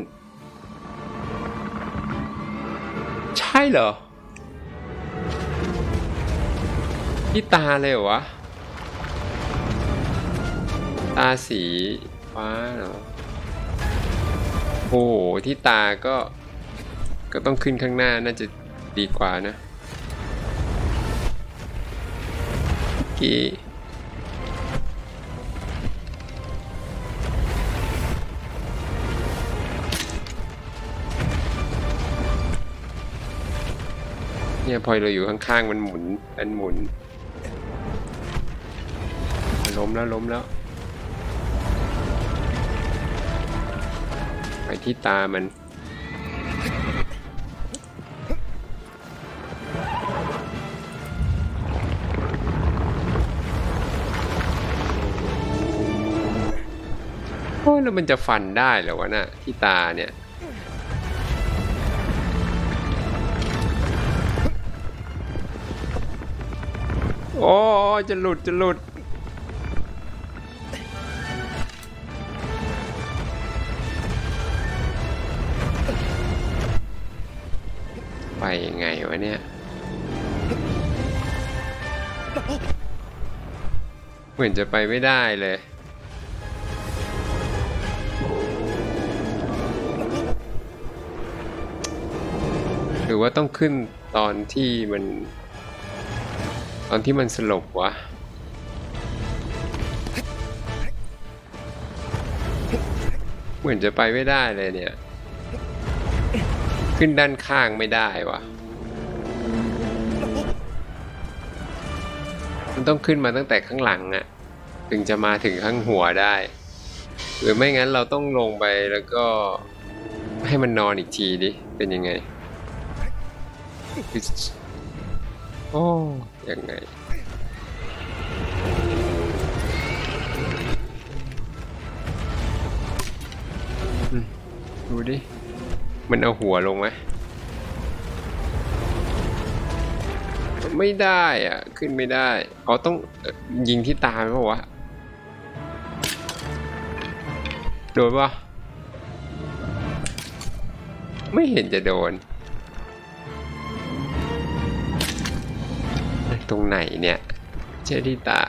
ใช่เหรอที่ตาเลยเหรอวะตาสีฟ้าเหรอโอ้โหที่ตาก็ต้องขึ้นข้างหน้าน่าจะดีกว่านะกี้เนี่ยพอเราอยู่ข้างๆมันหมุนล้มแล้วไปที่ตามันโอ้ยแล้วมันจะฟันได้เหรอวะน่ะที่ตาเนี่ยโอ้จะหลุดไปยังไงวะเนี่ยเหมือนจะไปไม่ได้เลยหรือว่าต้องขึ้นตอนที่มันสลบวะเหมือนจะไปไม่ได้เลยเนี่ยขึ้นด้านข้างไม่ได้วะมันต้องขึ้นมาตั้งแต่ข้างหลังอะถึงจะมาถึงข้างหัวได้หรือไม่งั้นเราต้องลงไปแล้วก็ให้มันนอนอีกทีดิเป็นยังไงโอ้ยังไงดูดิมันเอาหัวลงไหมไม่ได้อ่ะขึ้นไม่ได้เขาต้องยิงที่ตาไหมวะโดนปะไม่เห็นจะโดนตรงไหนเนี่ยเช่ที่ตา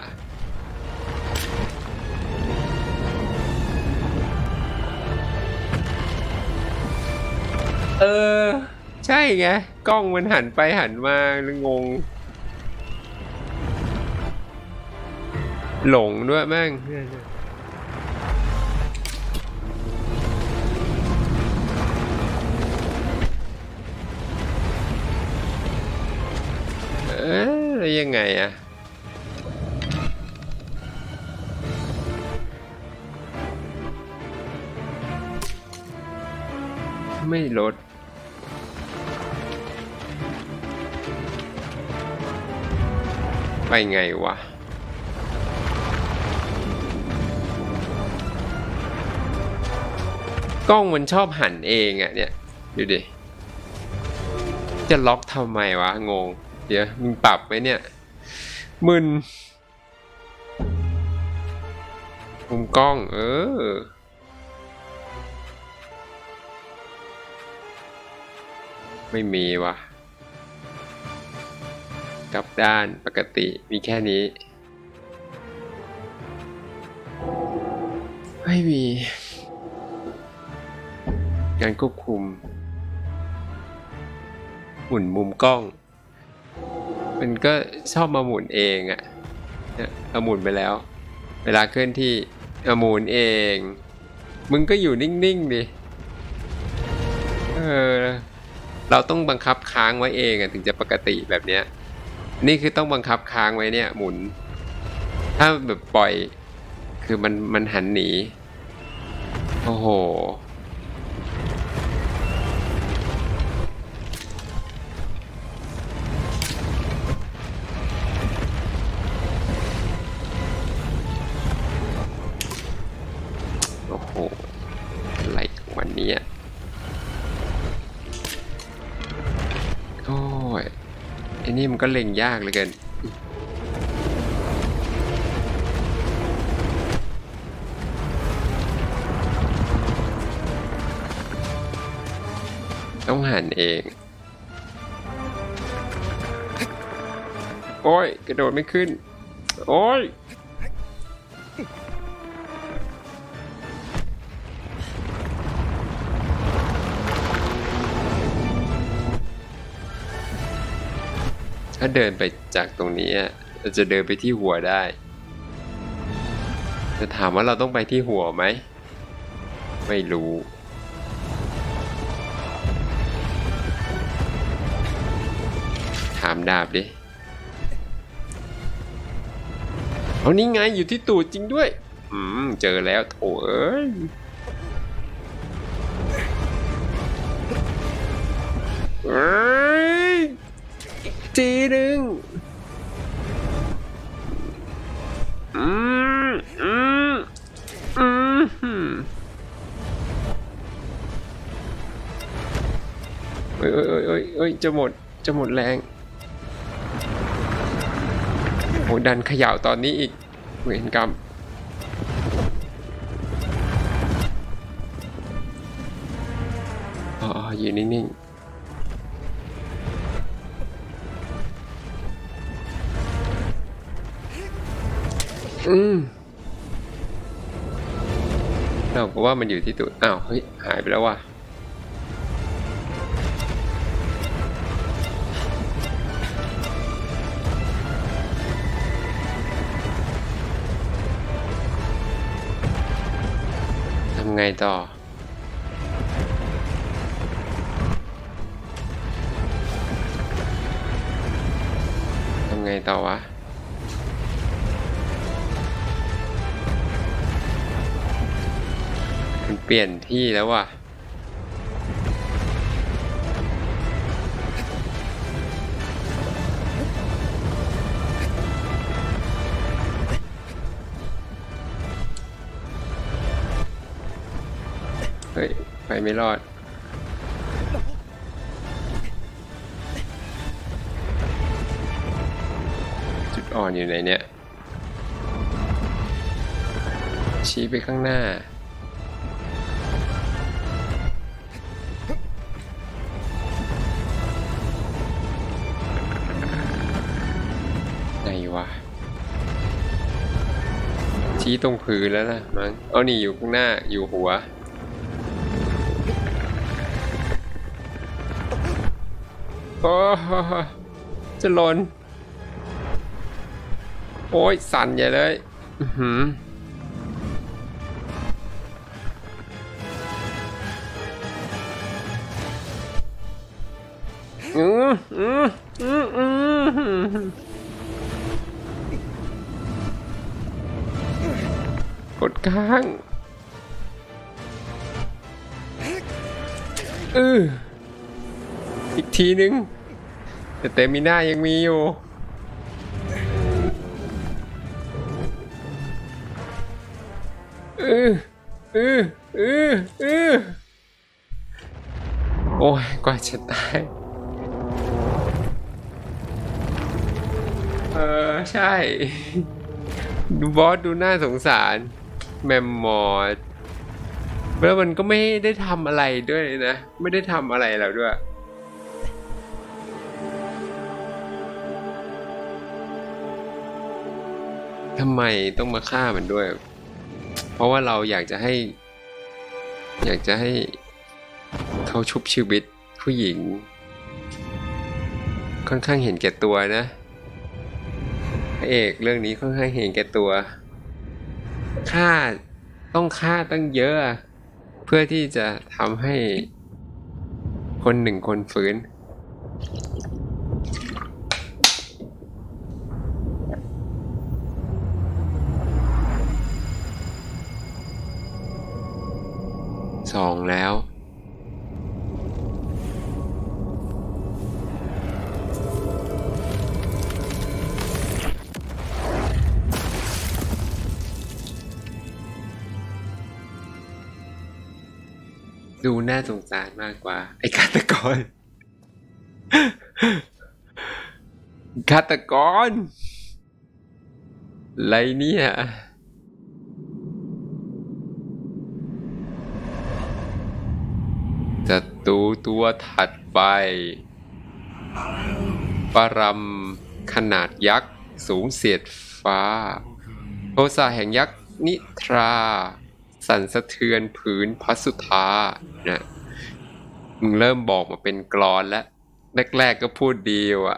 ใช่ไงกล้องมันหันไปหันมาแล้วงงหลงด้วยแม่งแล้วยังไงอะไม่ลดไปไงวะกล้องมันชอบหันเองอ่ะเนี่ยดูดิจะล็อกทำไมวะงงเดี๋ยวมึงปรับไหมเนี่ยมึนมุมกล้องไม่มีวะกลับด้านปกติมีแค่นี้ไม่มีการควบคุมหมุนมุมกล้องมันก็ชอบมาหมุนเองอะเนี่ยเอาหมุนไปแล้วเวลาเคลื่อนที่เอาหมุนเองมึงก็อยู่นิ่งๆดิเราต้องบังคับค้างไว้เองอะถึงจะปกติแบบเนี้ยนี่คือต้องบังคับค้างไว้เนี่ยหมุนถ้าแบบปล่อยคือมันหันหนีโอ้โหอะไรของวันนี้โอ้ยไอ้นี่มันก็เล็งยากเหลือเกินต้องหันเองโอ้ยกระโดดไม่ขึ้นโอ้ยถ้าเดินไปจากตรงนี้เราจะเดินไปที่หัวได้จะถามว่าเราต้องไปที่หัวไหมไม่รู้ถามดาบดิเอานี่ไงอยู่ที่ตูดจริงด้วยเจอแล้วโถ่เอ้ยจีหนึ่งเอ้ยจะหมดแรงโหดันเขย่าตอนนี้อีกเวรกรรมอยู่นิ่งเราก็ว่ามันอยู่ที่ตัวอ้าวเฮ้ยหายไปแล้วว่ะทำไงต่อวะมันเปลี่ยนที่แล้วว่ะเฮ้ยไปไม่รอดจุดอ่อนอยู่ไหนเนี่ยชี้ไปข้างหน้าไหนวะชี้ตรงพื้นแล้วนะมั้งเอานี่อยู่ข้างหน้าอยู่หัวโอ้จะหล่นโอ้ยสั่นใหญ่เลยกดค้างเอออีกทีนึงแต่เตมิน่ายังมีอยู่เออเออเออเออโอ้ยกว่าจะตายใช่ดูบอสดูน่าสงสารแมมมอสแล้วมันก็ไม่ได้ทำอะไรด้วยนะไม่ได้ทำอะไรแล้วด้วยทำไมต้องมาฆ่ามันด้วยเพราะว่าเราอยากจะให้เขาชุบชีวิตผู้หญิงค่อนข้างเห็นแก่ตัวนะพระเอกเรื่องนี้ค่อนข้างเห็นแก่ตัวฆ่าต้องฆ่าตั้งเยอะเพื่อที่จะทำให้คนหนึ่งคนฟื้นสองแล้วดูน่าสงสารมากกว่าไอ้ฆาตกรฆาตกรอะไรเนี่ยศัตรูตัวถัดไปปรัมขนาดยักษ์สูงเสียดฟ้าโทสะแห่งยักษ์นิทราสั่นสะเทือนผืนพัสุธานะมึงเริ่มบอกมาเป็นกลอนแล้วแรกๆก็พูดดีว่ะ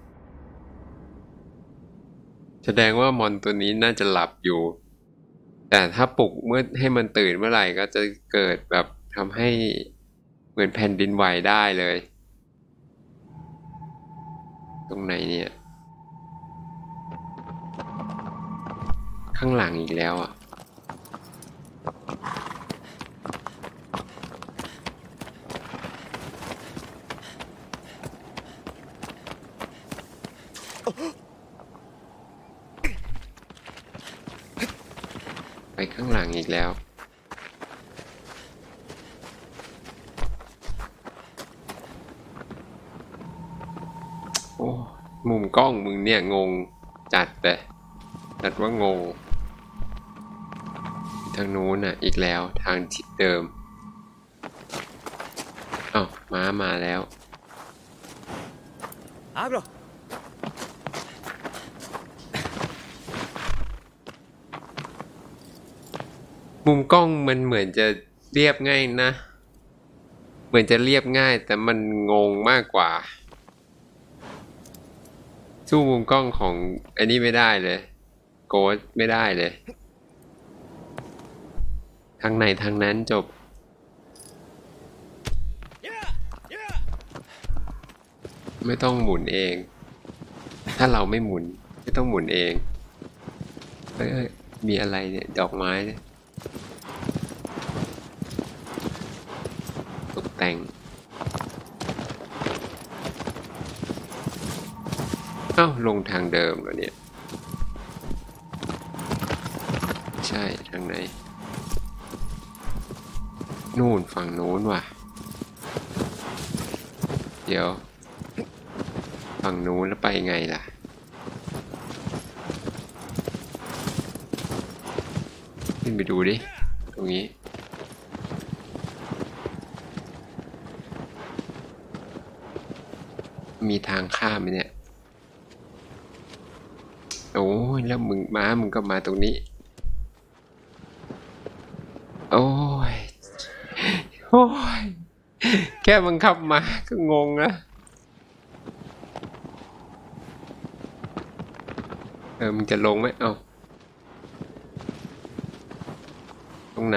แสดงว่ามอนตัวนี้น่าจะหลับอยู่แต่ถ้าปลุกเมื่อให้มันตื่นเมื่อไหร่ก็จะเกิดแบบทำให้เหมือนแผ่นดินไหวได้เลยตรงไหนเนี่ยข้างหลังอีกแล้วอ่ะไปข้างหลังอีกแล้วโอ้มุมกล้องมึงเนี่ยงงจัดแต่จัดว่างงทางนู้นน่ะอีกแล้วทางทิศเดิมอ้าวม้ามาแล้วมุมกล้องมันเหมือนจะเรียบง่ายนะเหมือนจะเรียบง่ายแต่มันงงมากกว่าสู้มุมกล้องของอันนี้ไม่ได้เลยโกดไม่ได้เลยทางไหนทางนั้นจบไม่ต้องหมุนเองถ้าเราไม่หมุนไม่ต้องหมุนเองเอ้ยมีอะไรเนี่ยดอกไม้เนี่ยตกแต่งเอ้าลงทางเดิมแล้วเนี่ยใช่ทางไหนนู่นฝั่งโน้นว่ะเดี๋ยวฝั่งโน้นแล้วไปไงล่ะขึ้นไปดูดิตรงนี้มีทางข้ามไหมเนี่ยโอ้ยแล้วมึงม้ามึงก็มาตรงนี้โอ้ยโอ้ยแค่บังคับมาก็งงนะมึงจะลงไหมเอ้าตรงไหน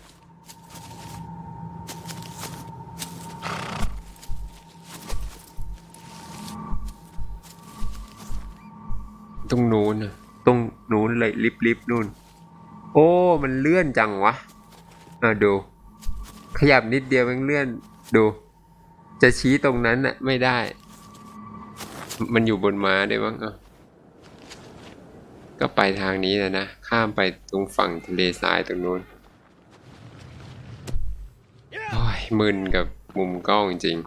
ตรงนู้นนะตรงนู้นเลยลิฟนู่นโอ้มันเลื่อนจังวะดูขยับนิดเดียวมันเลื่อนดูจะชี้ตรงนั้นน่ะไม่ได้มันอยู่บนม้าด้วยมั้งก็ไปทางนี้นะข้ามไปตรงฝั่งทะเลทรายตรงนู้นโอ้ยมึนกับมุมกล้องจริง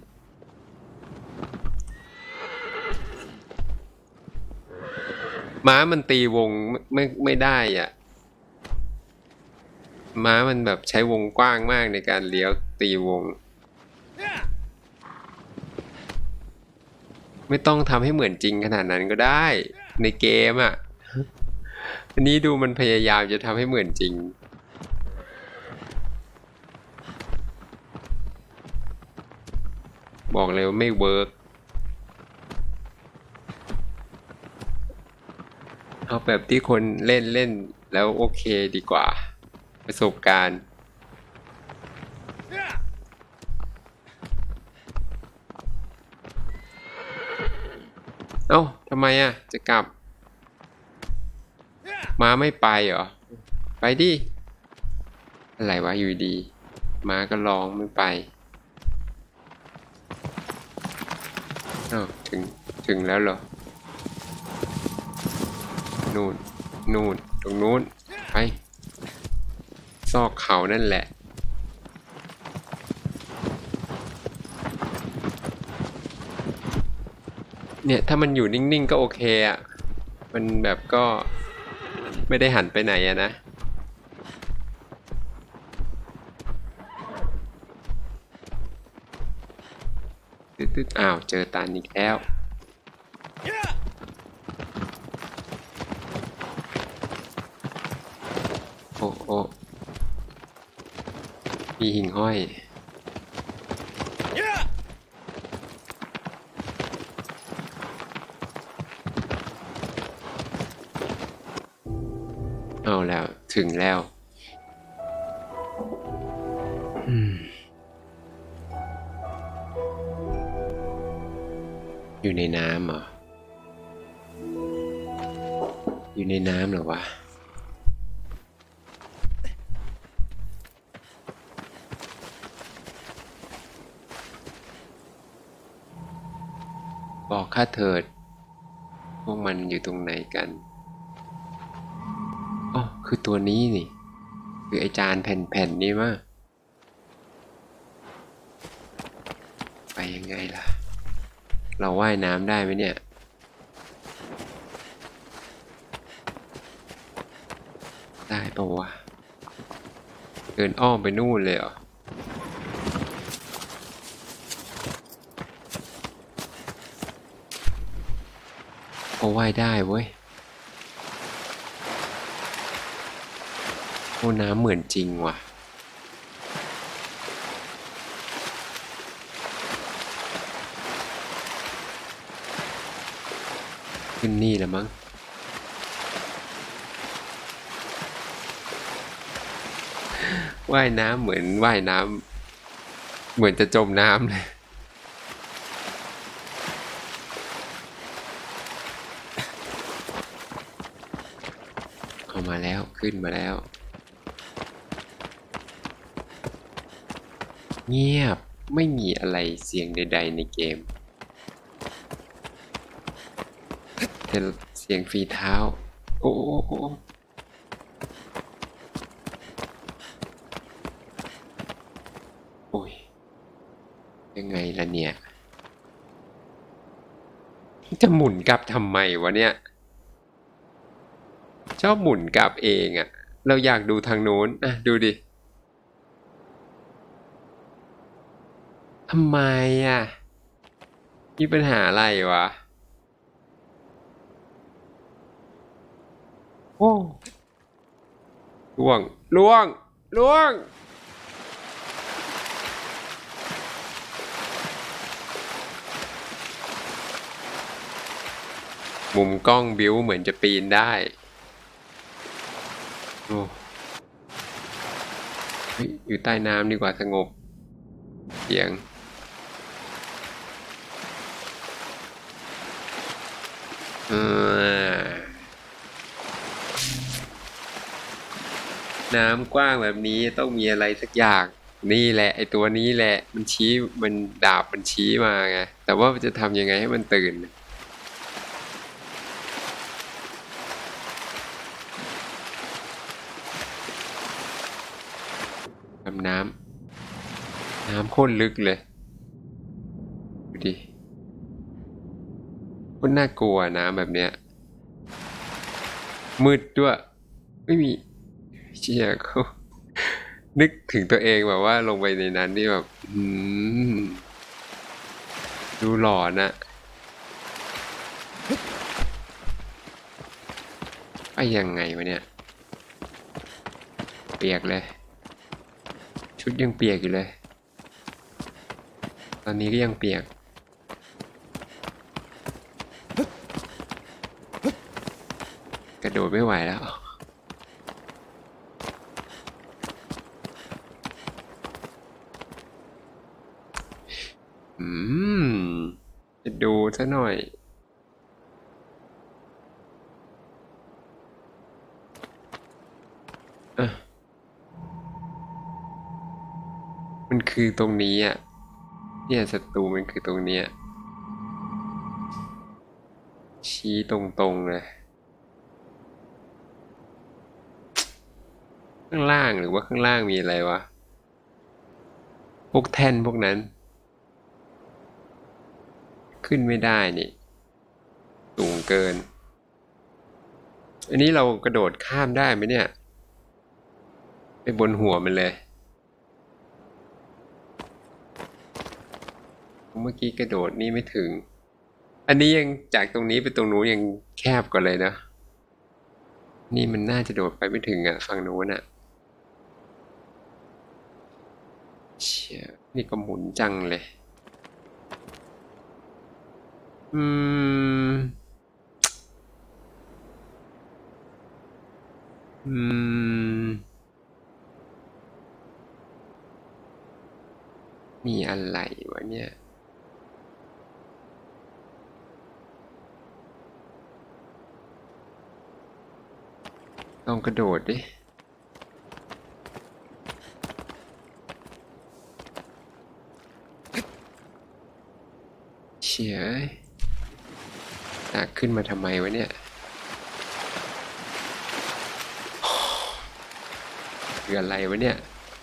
ม้ามันตีวงไม่ได้อ่ะม้ามันแบบใช้วงกว้างมากในการเลี้ยวตีวงไม่ต้องทำให้เหมือนจริงขนาดนั้นก็ได้ในเกมอ่ะอันนี้ดูมันพยายามจะทำให้เหมือนจริงบอกเลยว่าไม่เวิร์กเอาแบบที่คนเล่นแล้วโอเคดีกว่าประสบการณ์เอ้าทำไมอ่ะจะกลับม้าไม่ไปเหรอไปดิอะไรวะอยู่ดีม้าก็ร้องไม่ไปอ้าวถึงแล้วเหรอนู่นตรงนู้นไปซอกเขานั่นแหละเนี่ยถ้ามันอยู่นิ่งๆก็โอเคอ่ะมันแบบก็ไม่ได้หันไปไหนอะนะตึ๊ดอ้าวเจอตันอีกแล้วโอ้มีหิ่งห้อยเอาแล้วถึงแล้วอยู่ในน้ำเหรออยู่ในน้ำเหรอวะบอกข้าเถิดพวกมันอยู่ตรงไหนกันอ๋อคือตัวนี้นี่คือไอจานแผ่นนี่มั้งไปยังไงล่ะเราว่ายน้ำได้ไหมเนี่ยได้ปะวะเดินอ้อมไปนู่นเลยเหรอโอ้ว่ายได้เว้ยโอ้น้ำเหมือนจริงว่ะขึ้นนี่แล้วมั้งว่ายน้ำเหมือนว่ายน้ำเหมือนจะจมน้ำเลยเอามาแล้วขึ้นมาแล้วเงียบไม่มีอะไรเสียงใดๆในเกมแต่เสียงฝีเท้าโอ้โอ้ยยังไงล่ะเนี่ยจะหมุนกลับทำไมวะเนี่ยชอบหมุนกลับเองอะเราอยากดูทางโน้นอ่ะดูดิทำไมอ่ะมีปัญหาอะไรวะโอ้ล่วงมุมกล้องบิ้วเหมือนจะปีนได้โอ้อยู่ใต้น้ำดีกว่าสงบเสียงน้ำกว้างแบบนี้ต้องมีอะไรสักอย่างนี่แหละไอตัวนี้แหละมันชี้มันดาบมันชี้มาไงแต่ว่าจะทำยังไงให้มันตื่นดำน้ำโคตรลึกเลยดูดิโคตรน่ากลัวน้ำแบบเนี้ยมืดด้วยไม่มีเชี่ยเขานึกถึงตัวเองแบบว่าลงไปในนั้นนี่แบบดูหลอนอะไปยังไงวะเนี่ยเปียกเลยชุดยังเปียกอยู่เลยตอนนี้ก็ยังเปียกกระโดดไม่ไหวแล้วจะดูซะหน่อยมันคือตรงนี้อ่ะเนี่ยศัตรูมันคือตรงเนี้ยชี้ตรงๆเลยข้างล่างหรือว่าข้างล่างมีอะไรวะพวกแท่นพวกนั้นขึ้นไม่ได้นี่สูงเกินอันนี้เรากระโดดข้ามได้ไหมเนี่ยไปบนหัวมันเลยเมื่อกี้กระโดดนี่ไม่ถึงอันนี้ยังจากตรงนี้ไปตรงนู้นยังแคบกว่าเลยนะนี่มันน่าจะโดดไปไม่ถึงอ่ะฝั่งนู้นอ่ะเชี่ยนี่ก็หมุนจังเลยมีอะไรวะเนี่ยลองกระโดดดิเชี่ยขึ้นมาทำไมวะเนี่ยคืออะไรวะเนี่ย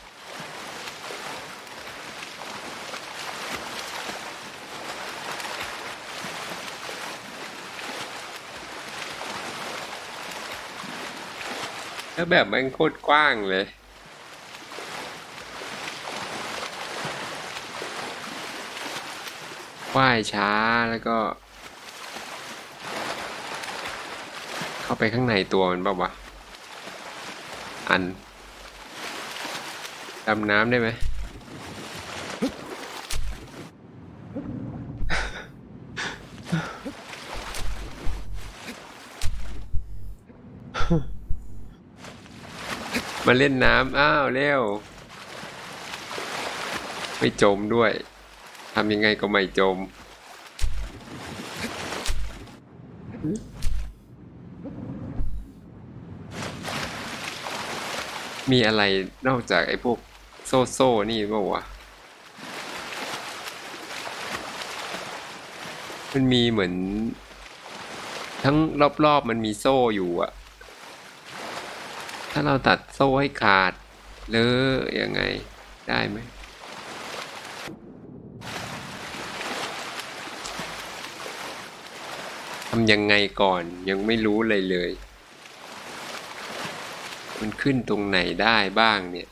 แล้วแบบมันโคตรกว้างเลยว่ายช้าแล้วก็เข้าไปข้างในตัวมันเปล่าวะดำน้ำได้ไหมมาเล่นน้ำอ้าวเร็วไม่จมด้วยทำยังไงก็ไม่จมมีอะไรนอกจากไอ้พวกโซ่นี่เปล่าวะมันมีเหมือนทั้งรอบๆมันมีโซ่อยู่อะถ้าเราตัดโซ่ให้ขาดหรือยังไงได้ไหมทำยังไงก่อนยังไม่รู้เลยมันขึ้นตรงไหนได้บ้างเนี่ย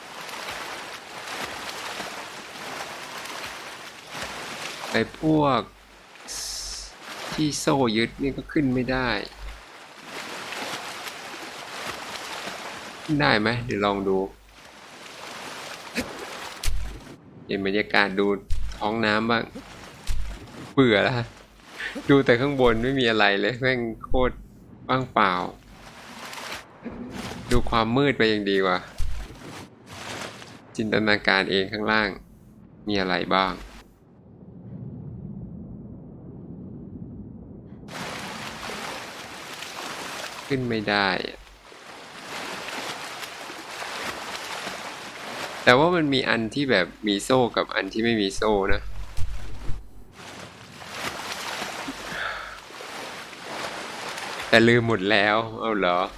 ไอ้พวกที่โซ่ยึดนี่ก็ขึ้นไม่ได้ได้ไหมเดี๋ยวลองดูเห็นบรรยากาศดูท้องน้ำบ้างเบื่อแล้วดูแต่ข้างบนไม่มีอะไรเลยแม่งโคตรว่างเปล่าดูความมืดไปยังดีกว่าจินตนาการเองข้างล่างมีอะไรบ้างขึ้นไม่ได้แต่แต่ว่ามันมีอันที่แบบมีโซ่กับอันที่ไม่มีโซ่นะแต่ลืมหมดแล้วเอาเหรอ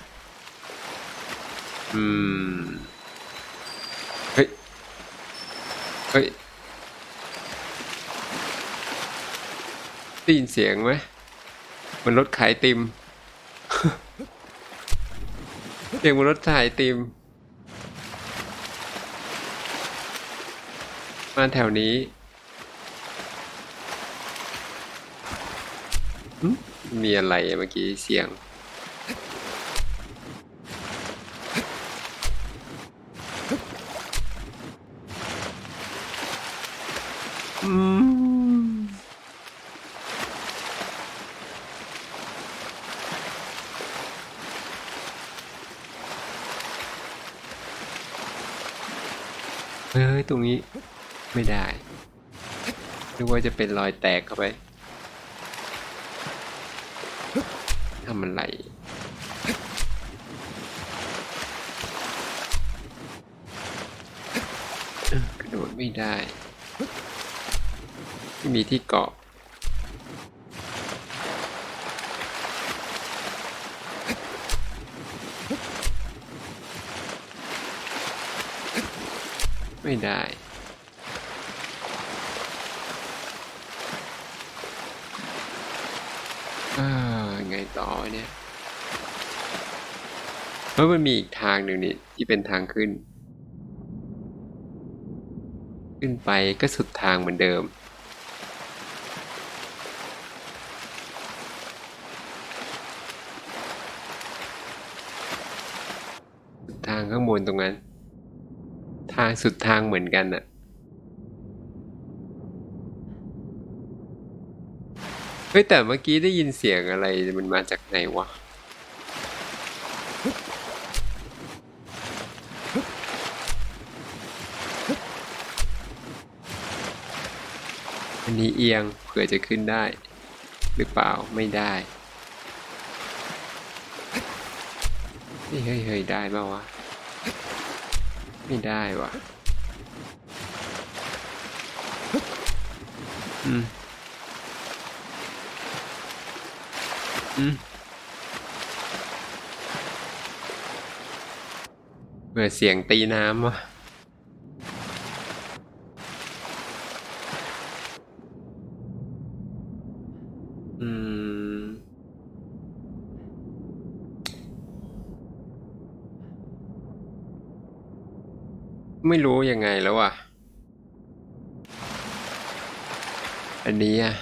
อืมเฮ้ยเฮ้ยได้ยินเสียงไหมมันรถขายไอติมเสียงมันรถขายไอติมมาแถวนี้หึมีอะไรอะเมื่อกี้เสียงอืมเฮ้ยตรงนี้ไม่ได้นึกว่าจะเป็นรอยแตกเข้าไปทำอะไรกระโดดไม่ได้ไม่มีที่เกาะไม่ได้ไงต่อเนี่ยเพราะมันมีอีกทางหนึ่งนี่ที่เป็นทางขึ้นไปก็สุดทางเหมือนเดิมสุดทางข้างบนตรงนั้นทางสุดทางเหมือนกันอะเฮ้ยแต่เมื่อกี้ได้ยินเสียงอะไรมันมาจากไหนวะอันนี้เอียงเผื่อจะขึ้นได้หรือเปล่าไม่ได้เฮ้ยได้ป่าวะไม่ได้วะอืมเผื่อเสียงตีน้ำวะอืมไม่รู้ยังไงแล้วอ่ะอันนี้อ่ะ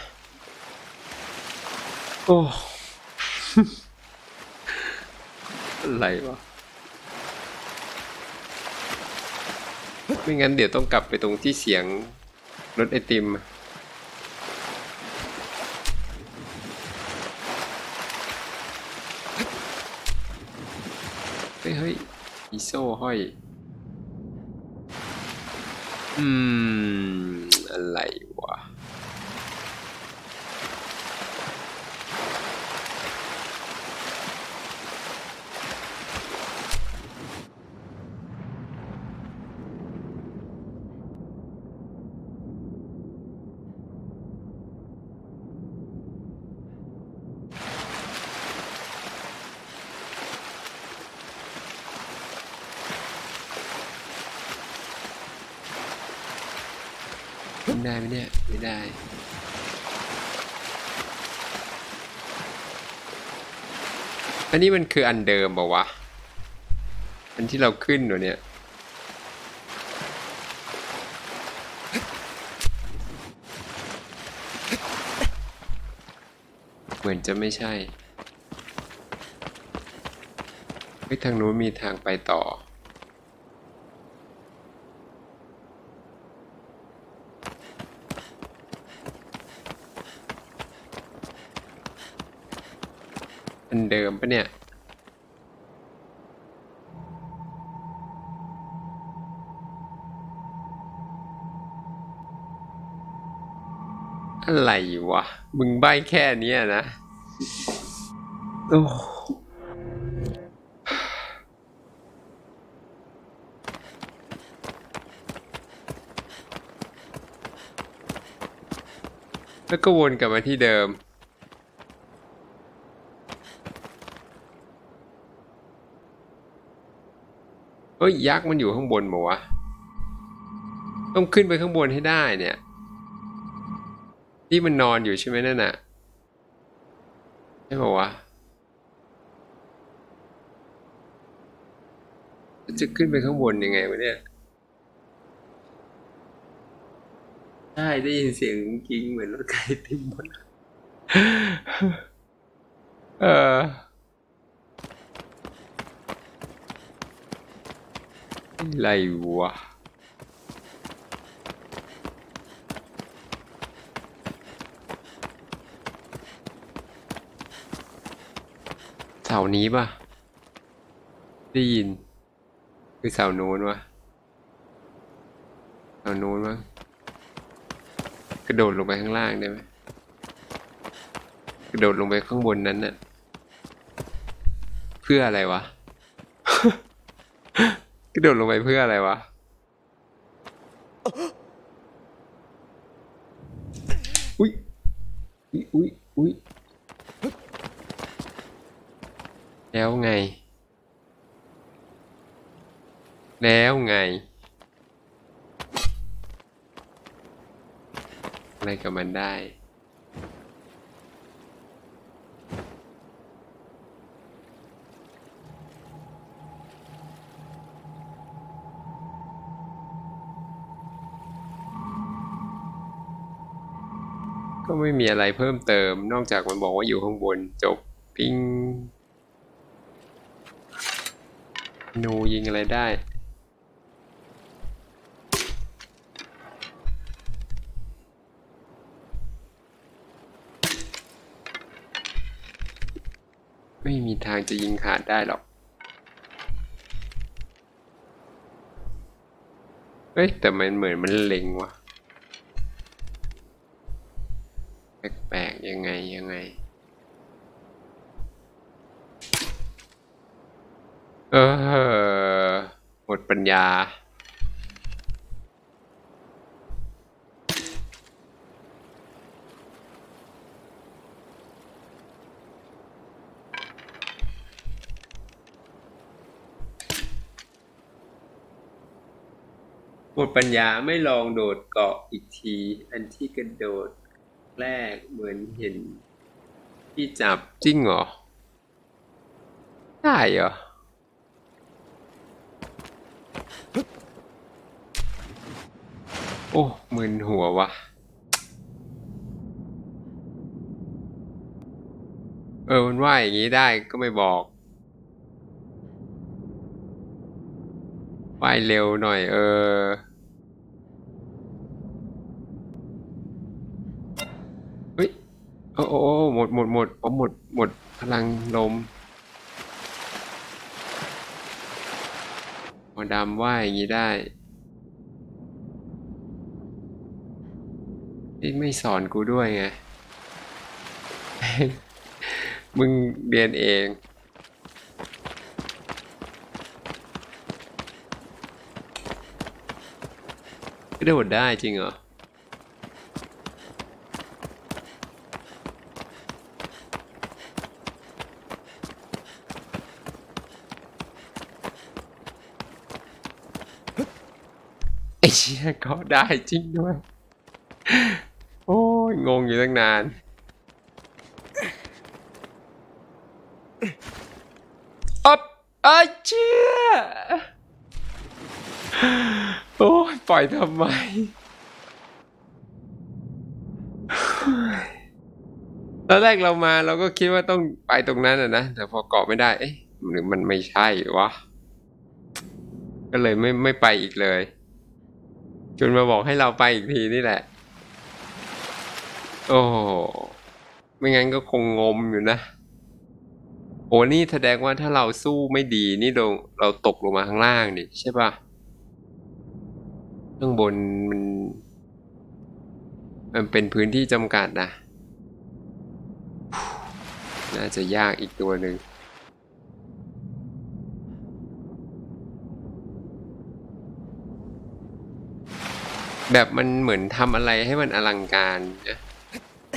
โอ้ อะไรวะไม่งั้นเดี๋ยวต้องกลับไปตรงที่เสียงรถไอติมเฮ้ยอีโซ่ห้อยอือะไรวะขึ้นได้ไหมเนี่ยไม่ได้อันนี้มันคืออันเดิมป่าวะอันที่เราขึ้นวะเนี่ยเหมือนจะไม่ใช่เฮ้ยทางนู้นมีทางไปต่ออันเดิมปะเนี่ยอะไรวะมึงใบ้แค่เนี้ยนะโอ้แล้วก็วนกลับมาที่เดิมเฮ้ยยักษ์มันอยู่ข้างบนหมวะต้องขึ้นไปข้างบนให้ได้เนี่ยที่มันนอนอยู่ใช่ไหมนั่นน่ะใช่ป่าวะจะขึ้นไปข้างบนยังไงวะเนี่ยใช่ได้ยินเสียงกิ้งเหมือนรถไฟติมบนเอออะไรวะเสานี้ป่ะได้ยินคือเสาโน้นวะเสาโน้นมั้งกระโดดลงไปข้างล่างได้ไหมกระโดดลงไปข้างบนนั้นน่ะเพื่ออะไรวะกระโดดลงไปเพื่ออะไรวะอุ๊ยอุ๊ยอุ๊ยอุ๊ยแล้วไงแล้วไงอะไรกับมันได้ก็ไม่มีอะไรเพิ่มเติมนอกจากมันบอกว่าอยู่ข้างบนจบปิ้งนูยิงอะไรได้ไม่มีทางจะยิงขาดได้หรอกเฮ้ยแต่มันเหมือนมันเล็งว่ะแปลกๆยังไงยังไงเออหมดปัญญาหมดปัญญาไม่ลองโดดเกาะอีกทีอันที่กระโดดแรกเหมือนเห็นที่จับจริงเหรอได้เหรอโอ้มึนหัววะมันว่าอย่างนี้ได้ก็ไม่บอกว่ายเร็วหน่อยเฮ้ยโอ้หมดอ๋อหมดพลังลมหมอดำว่าอย่างนี้ได้นี่ไม่สอนกูด้วยไงมึงเรียนเองกระโดดได้จริงเหรอไอ้เชี่ยก็ได้จริงด้วยโอ้ยงงอยู่ตั้งนานอ๊อบไอ้เชี่ยโอ้ยปล่อยทำไมตอนแรกเรามาเราก็คิดว่าต้องไปตรงนั้นนะแต่พอเกาะไม่ได้เอ๊ะหรือมันไม่ใช่วะก็เลยไม่ไปอีกเลยจนมาบอกให้เราไปอีกทีนี่แหละโอ้ไม่งั้นก็คงงมอยู่นะโอ้นี่แสดงว่าถ้าเราสู้ไม่ดีนี่เราตกลงมาข้างล่างนี่ใช่ป่ะข้างบนมันเป็นพื้นที่จำกัดนะน่าจะยากอีกตัวหนึ่งแบบมันเหมือนทำอะไรให้มันอลังการนะ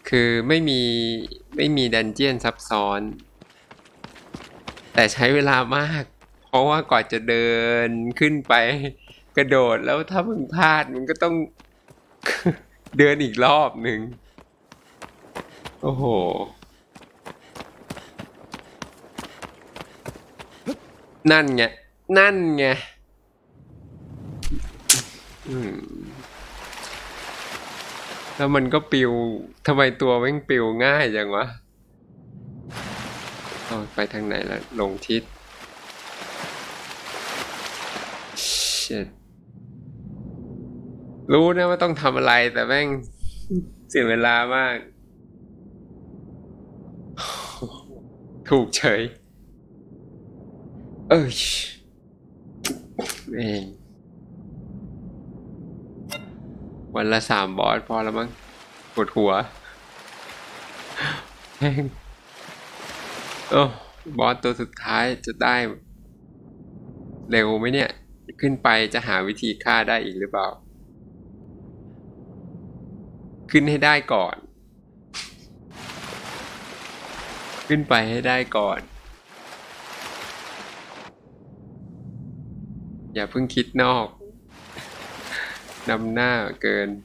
คือไม่มีดันเจียนซับซ้อนแต่ใช้เวลามากเพราะว่าก่อนจะเดินขึ้นไปกระโดดแล้วถ้ามึงพลาดมึงก็ต้อง เดินอีกรอบหนึ่งโอ้โหนั่นไงนั่นไงแล้วมันก็ปิวทำไมตัวแม่งปิวง่ายจังวะเอาไปทางไหนล่ะลงทิศ Shit รู้นะว่าต้องทำอะไรแต่แม่งเสียเวลามากถูกเฉยเองวันละ3 บอสพอแล้วมั้งปวดหัวแม่งบอสตัวสุดท้ายจะได้เร็วไหมเนี่ยขึ้นไปจะหาวิธีฆ่าได้อีกหรือเปล่าขึ้นให้ได้ก่อนขึ้นไปให้ได้ก่อนอย่าเพิ่งคิดนอกนำหน้าเกิน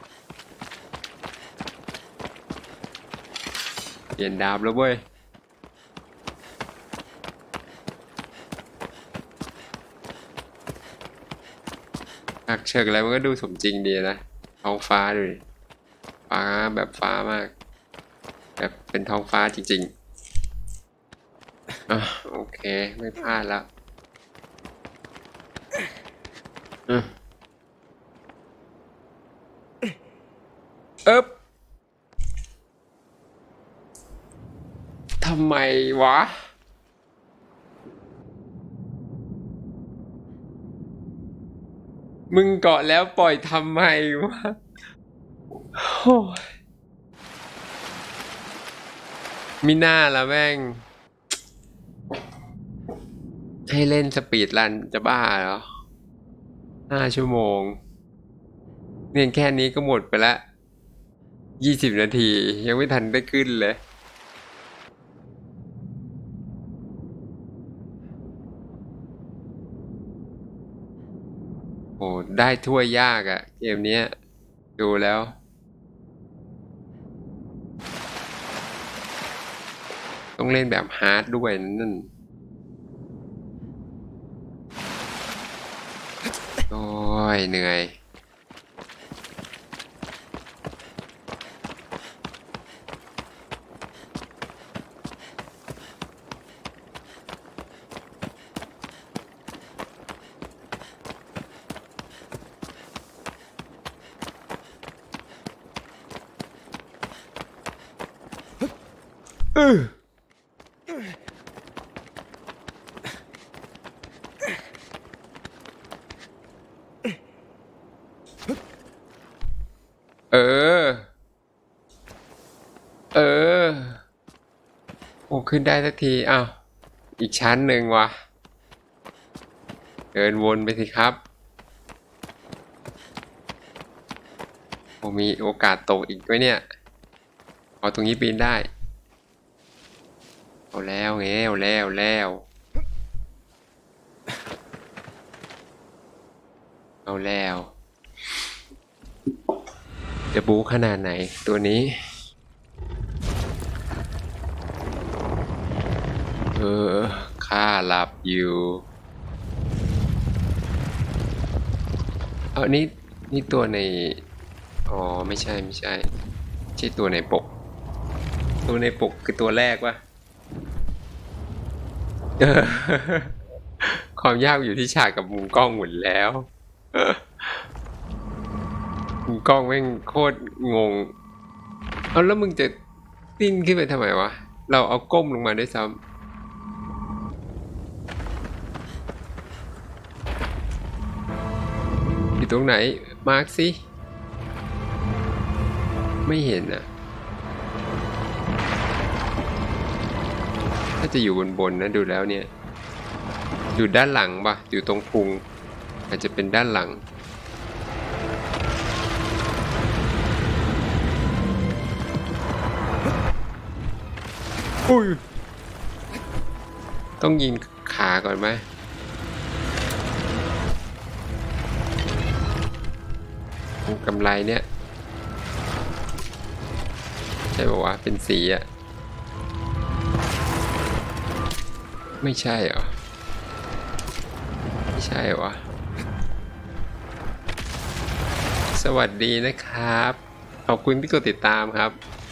เปลี่ยนดาบแล้วเว้ยอักเฉิกอะไรมันก็ดูสมจริงดีนะท้องฟ้าดูดิฟ้าแบบฟ้ามากแบบเป็นท้องฟ้าจริงๆโอเคไม่พลาดแล้วทำไมวะมึงเกาะแล้วปล่อยทำไมวะมิน่าละแม่งให้เล่นสปีดรันจะบ้าเหรอ5 ชั่วโมงเรียนแค่นี้ก็หมดไปละ20 นาทียังไม่ทันได้ขึ้นเลยโอ้ได้ถ้วยยากอะเกมนี้ดูแล้วต้องเล่นแบบฮาร์ดด้วยนั่นโอ้ยเหนื่อยโอ้ขึ้นได้สักทีอ้าวอีกชั้นหนึ่งวะเดินวนไปสิครับโอ้มีโอกาสตกอีกด้วยเนี่ยเอาตรงนี้ปีนได้เอาแล้วไงเอาแล้วจะบู๊ขนาดไหนตัวนี้ข้าหลับอยู่นี่ตัวในอ๋อไม่ใช่ตัวในปกคือตัวแรกวะความยากอยู่ที่ฉากกับมุมกล้องหมดแล้วมุมกล้องแม่งโคตรงงแล้วมึงจะติ้นขึ้นไปทำไมวะเราเอาก้มลงมาด้วยซ้ำอยู่ตรงไหนมาร์คสิไม่เห็นอะถ้าจะอยู่บนนะดูแล้วเนี่ยอยู่ด้านหลังป่ะอยู่ตรงพุงอาจจะเป็นด้านหลังอุ้ยต้องยิงขาก่อนไหมกำไรเนี่ยใช่ป่าวะเป็นสีอะไม่ใช่เหรอไม่ใช่เหรอสวัสดีนะครับขอบคุณที่กดติดตามครับ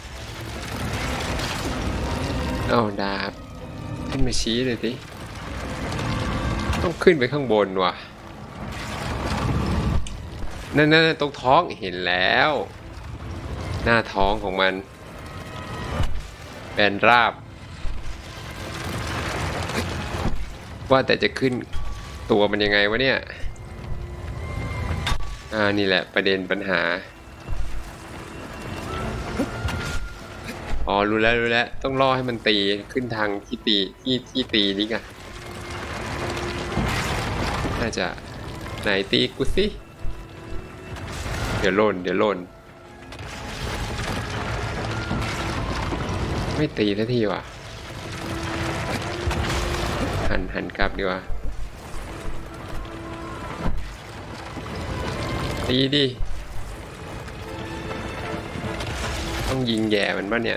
เอาดาบขึ้นมาชี้เลยสิต้องขึ้นไปข้างบนว่ะนั่นตรงท้องเห็นแล้วหน้าท้องของมันแบนราบว่าแต่จะขึ้นตัวมันยังไงวะเนี่ยนี่แหละประเด็นปัญหาอ๋อรู้แล้วต้องล่อให้มันตีขึ้นทางที่ตีนี่ไงน่าจะไหนตีกูสิเดี๋ยวหล่นไม่ตีทันทีว่ะหันกลับดีกว่าตีดิต้องยิงแย่มันบ้างเนี่ย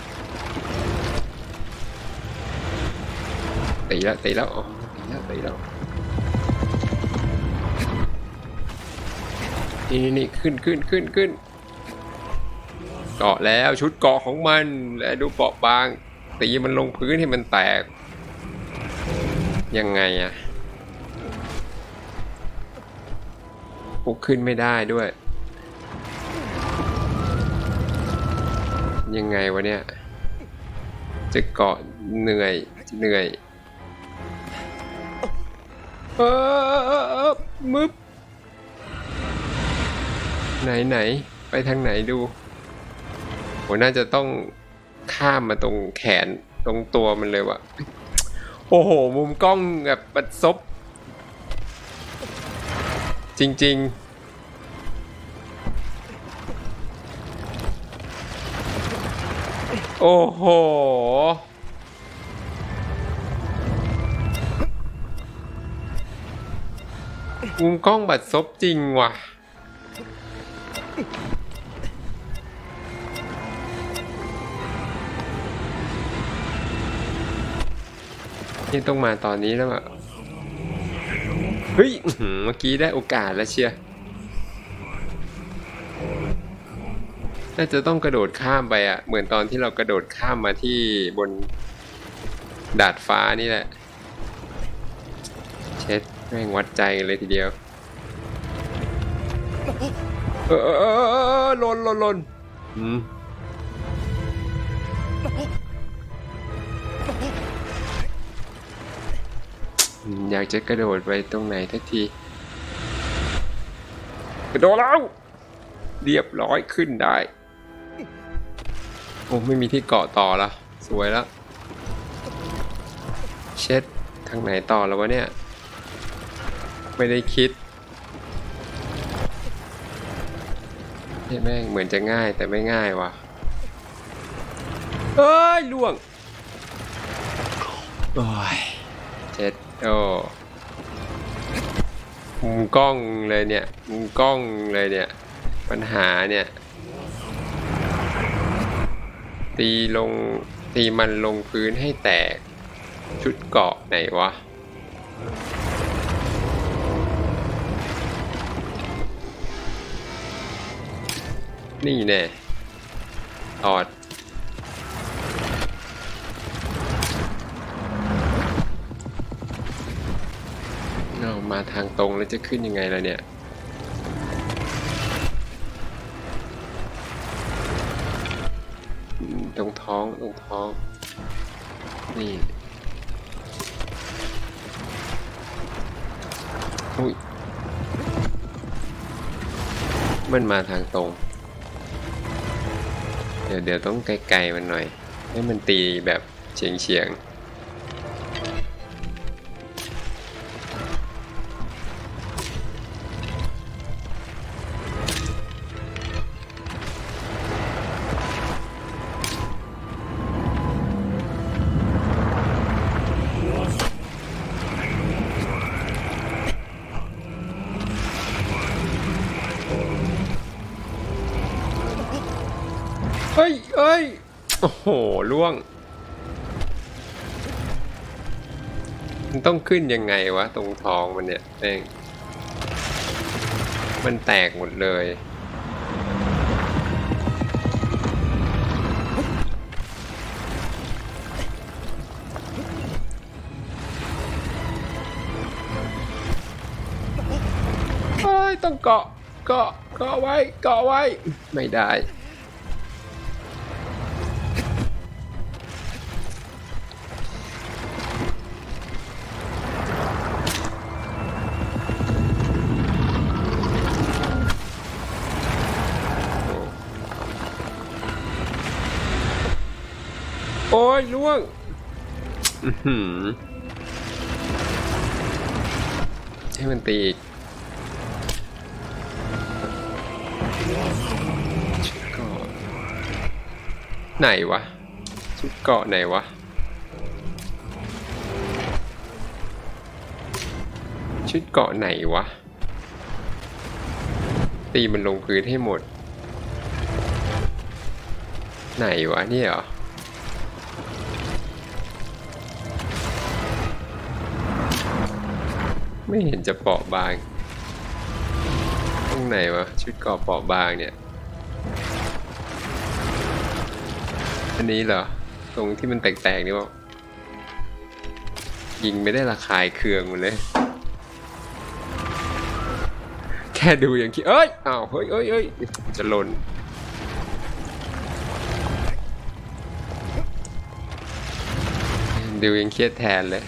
ตีแล้วอ๋อตีแล้วนี่ขึ้นเกาะแล้วชุดเกาะของมันและดูเปราะบางตีมันลงพื้นให้มันแตกยังไงอะปุกขึ้นไม่ได้ด้วยยังไงวะเนี่ยจะเกาะเหนื่อยมึบไหนไปทางไหนดูโหน่าจะต้องข้ามมาตรงแขนตรงตัวมันเลยวะโอ้โหมุมกล้องแบบบัดซบจริงๆโอ้โหมุมกล้องบัดซบจริงว่ะนี่ต้องมาตอนนี้แล้วอะเฮ้ยเมื่อกี้ได้โอกาสแล้วเชียร์น่าจะต้องกระโดดข้ามไปอะเหมือนตอนที่เรากระโดดข้ามมาที่บนดาดฟ้านี่แหละเช็ดแม่งวัดใจกันเลยทีเดียวหล่นอยากจะกระโดดไปตรงไหนทักทีกระโดดแล้วเรียบร้อยขึ้นได้โอ้ไม่มีที่เกาะต่อละสวยแล้วเช็ดทางไหนต่อแล้ววะเนี่ยไม่ได้คิดแม่งเหมือนจะง่ายแต่ไม่ง่ายว่ะเอ้ยล่วงโอ้ยเช็ดโอ้มุมกล้องเลยเนี่ยมุมกล้องเลยเนี่ยปัญหาเนี่ยตีมันลงพื้นให้แตกชุดเกาะไหนวะนี่แน่ถอดมาทางตรงแล้วจะขึ้นยังไงล่ะเนี่ยตรงท้องนี่อุ้ยมันมาทางตรงเดี๋ยวต้องไกลๆมันหน่อยให้มันตีแบบเฉียงโอ้โหล่วงมันต้องขึ้นยังไงวะตรงท้องมันเนี่ยแม่งมันแตกหมดเลยต้องเกาะไว้ไม่ได้โอ้ยล่วงให้มันตีอีกชุดเกาะไหนวะชุดเกาะไหนวะชุดเกาะไหนวะตีมันลงพื้นให้หมดไหนวะเนี่ยเหรอไม่เห็นจะเปราะบางตรงไหนวะชุดเกราะเปราะบางเนี่ยอันนี้เหรอตรงที่มันแตกๆนี่วะยิงไม่ได้ระคายเคืองมันเลยแค่ดูอย่างที่เอ้ยอ้าวเฮ้ยจะหล่นดูยังเครียดแทนเลย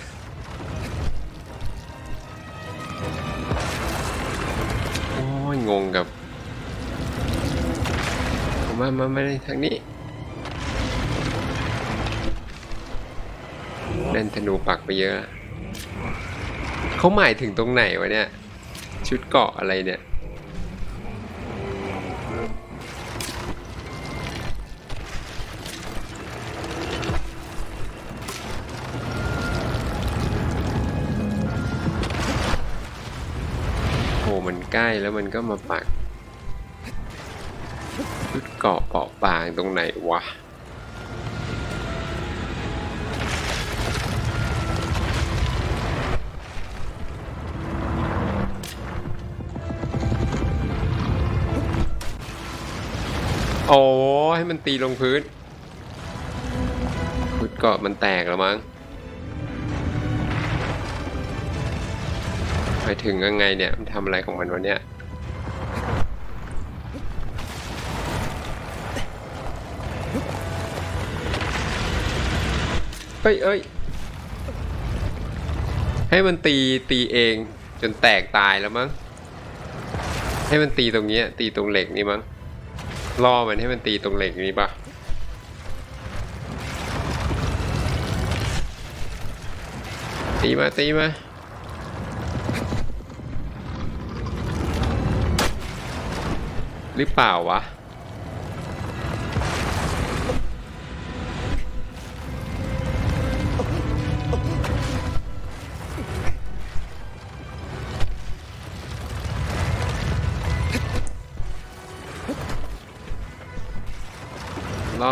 งงกับมาในทางนี้เล่นธนูปักไปเยอะเขาหมายถึงตรงไหนวะเนี่ยชุดเกาะอะไรเนี่ยมันใกล้แล้วมันก็มาปักชุดเกาะเปราะบางตรงไหนวะโอ้ให้มันตีลงพื้นชุดเกาะมันแตกแล้วมั้งไปถึงยังไงเนี่ยมันทำอะไรของมันวะเนี่ยเอ้ยให้มันตีเองจนแตกตายแล้วมั้งให้มันตีตรงนี้ตีตรงเหล็กนี่มั้งล่อมันให้มันตีตรงเหล็กนี้ปะตีมาหรือเปล่าวะล่อ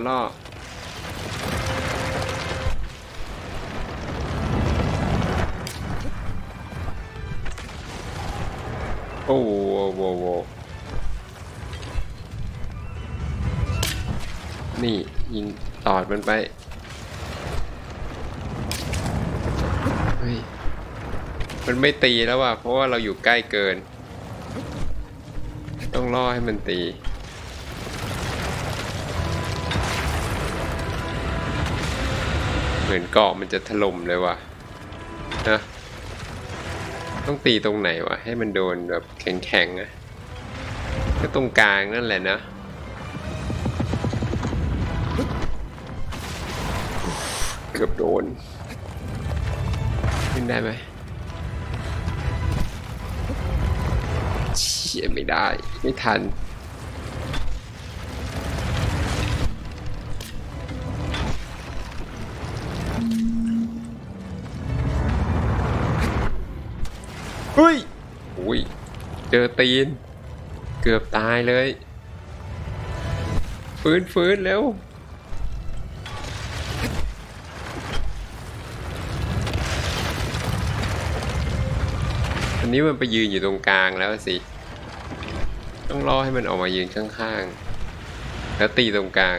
โอ้โหนี่ยิงตอดมันไปเฮ้ยมันไม่ตีแล้วว่ะเพราะว่าเราอยู่ใกล้เกินต้องล่อให้มันตีเหมือนเกาะมันจะถล่มเลยว่ะนะต้องตีตรงไหนวะให้มันโดนแบบแข็งๆนะก็ตรงกลางนั่นแหละนะเกือบโดนขึ้นได้ไหมเชี่ยไม่ได้ไม่ทันเฮ้ยอุ้ยเจอตีนเกือบตายเลยฟื้นแล้วอันนี้มันไปยืนอยู่ตรงกลางแล้วสิต้องรอให้มันออกมายืนข้างๆแล้วตีตรงกลาง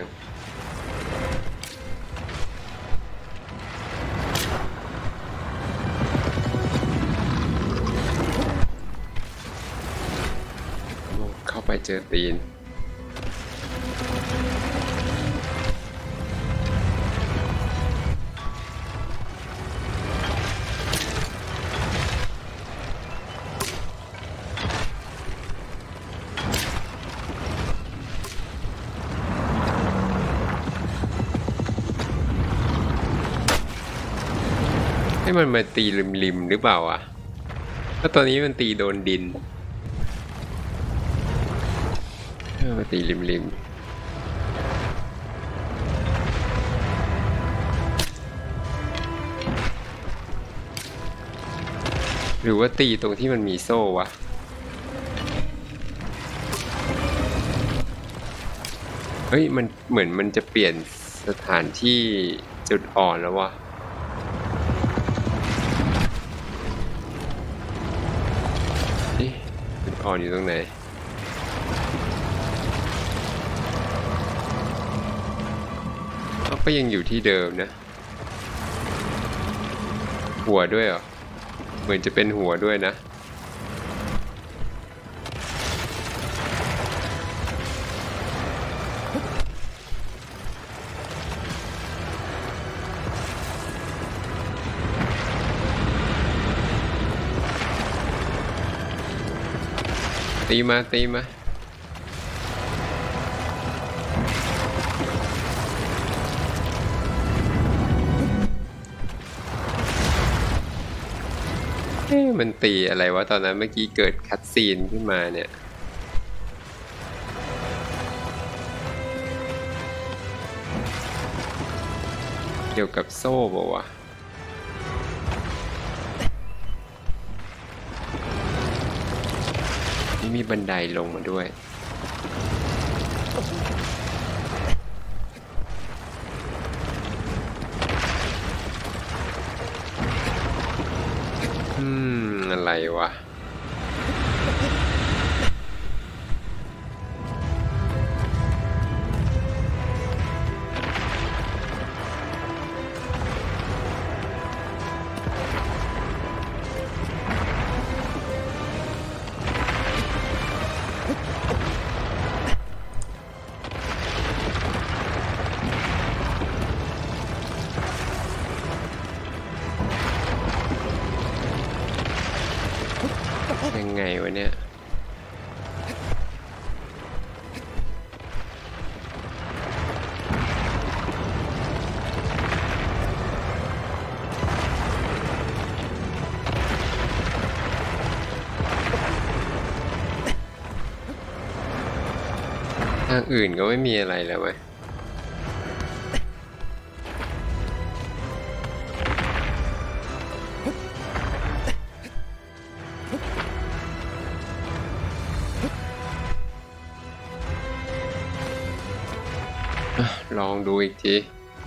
เข้าไปเจอตีนให้มันมาตีริมหรือเปล่าอ่ะเพราะตอนนี้มันตีโดนดินมาตีริมหรือว่าตีตรงที่มันมีโซ่วะเฮ้ยมันเหมือนมันจะเปลี่ยนสถานที่จุดอ่อนแล้ววะนี่จุดอ่อนอยู่ตรงไหนก็ยังอยู่ที่เดิมนะหัวด้วยเหรอเหมือนจะเป็นหัวด้วยนะตีมาตีมามันตีอะไรวะตอนนั้นเมื่อกี้เกิดคัตซีนขึ้นมาเนี่ยเกี่ยวกับโซ่บอกว่านี่มีบันไดลงมาด้วยอะไรวะยังไงวะเนี่ยทางอื่นก็ไม่มีอะไรแล้วไหมลองดูอีกที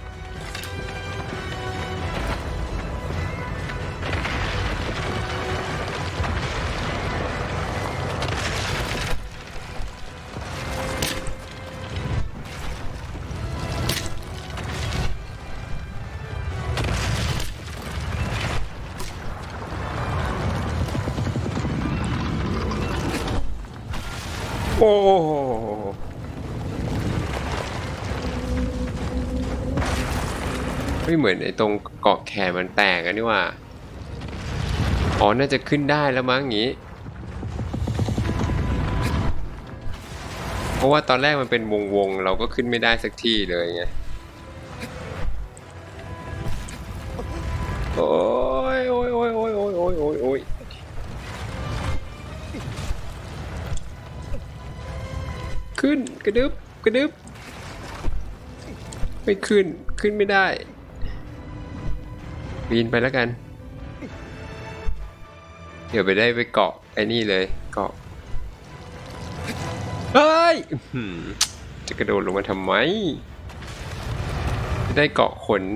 โอ้ไม่เหมือนไอ้ตรงเกาะแขนมันแตกอะนี่ว่าอ๋อน่าจะขึ้นได้แล้วมั้งงี้เพราะว่าตอนแรกมันเป็นวงเราก็ขึ้นไม่ได้สักที่เลยไงโอ้ยโอ้ยโอ้ยโอ้ยโอ้ยโอ้ยโอ้ยโอ้ยขึ้นกระดึบกระดึบไม่ขึ้นไม่ได้ปีนไปแล้วกันเดี๋ยวไปได้ไปเกาะไอ้นี่เลยเกาะเฮ้ยจะกระโดดลงมาทำไมจะได้เกาะขน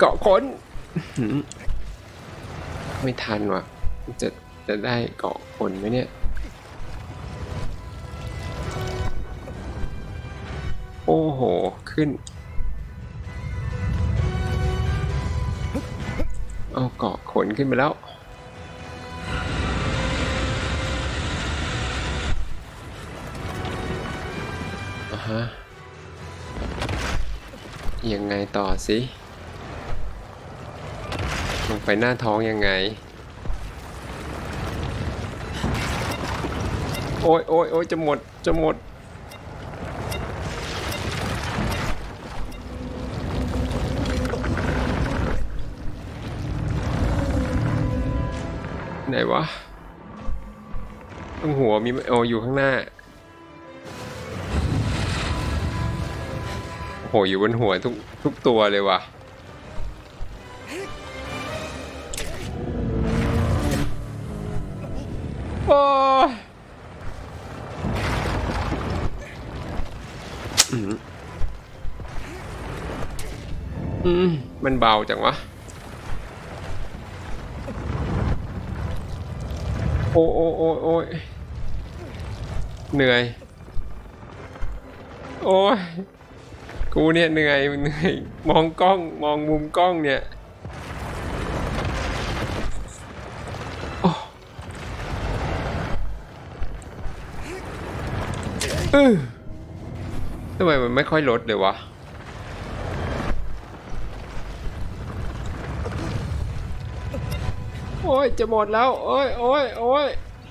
เกาะขนไม่ทันว่ะจะได้เกาะขนไหมเนี่ยโอ้โหขึ้นเอาเกาะขนขึ้นไปแล้วฮะยังไงต่อสิลงไปหน้าท้องยังไงโอ้ยโอ้ยโอ้ยจะหมดไหนวะตรงหัวมีอยู่ข้างหน้าโอ้โหอยู่บนหัวทุกตัวเลยว่ะโอ้ยมันเบาจังวะโอ้ยเหนื่อยโอ้ยกูเนี่ยเหนื่อยมองกล้องมองมุมกล้องเนี่ยทำไมมันไม่ค่อยลดเลยวะโอ้ยจะหมดแล้วโอ้ย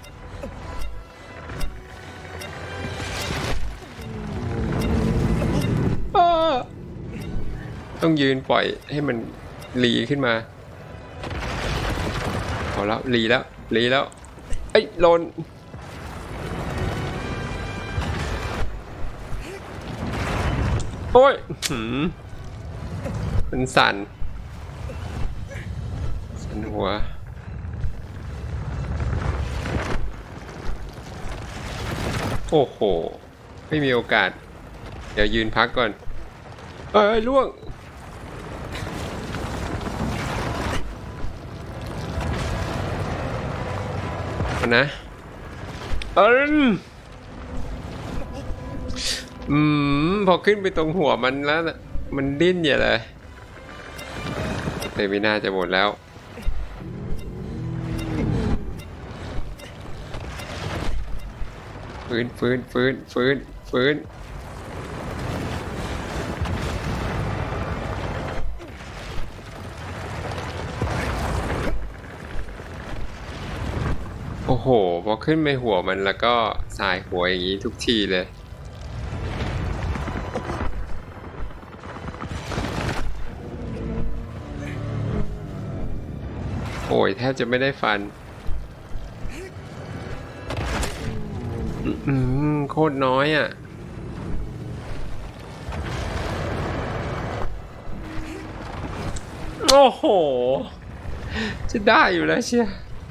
ต้องยืนปล่อยให้มันรีขึ้นมาเอาแล้วรีแล้วไอ้หล่นโอ้ยมันสั่นหัวโอ้โหไม่มีโอกาสเดี๋ยวยืนพักก่อนล่วงนะพอขึ้นไปตรงหัวมันแล้วมันดิ้นอย่าเลยแต่ไม่น่าจะหมดแล้วฟื้นโอ้โหพอขึ้นไปหัวมันแล้วก็สายหัวอย่างนี้ทุกทีเลยโอ้ยแทบจะไม่ได้ฟันโคตรน้อยอ่ะโอ้โหจะได้อยู่แล้วเชีย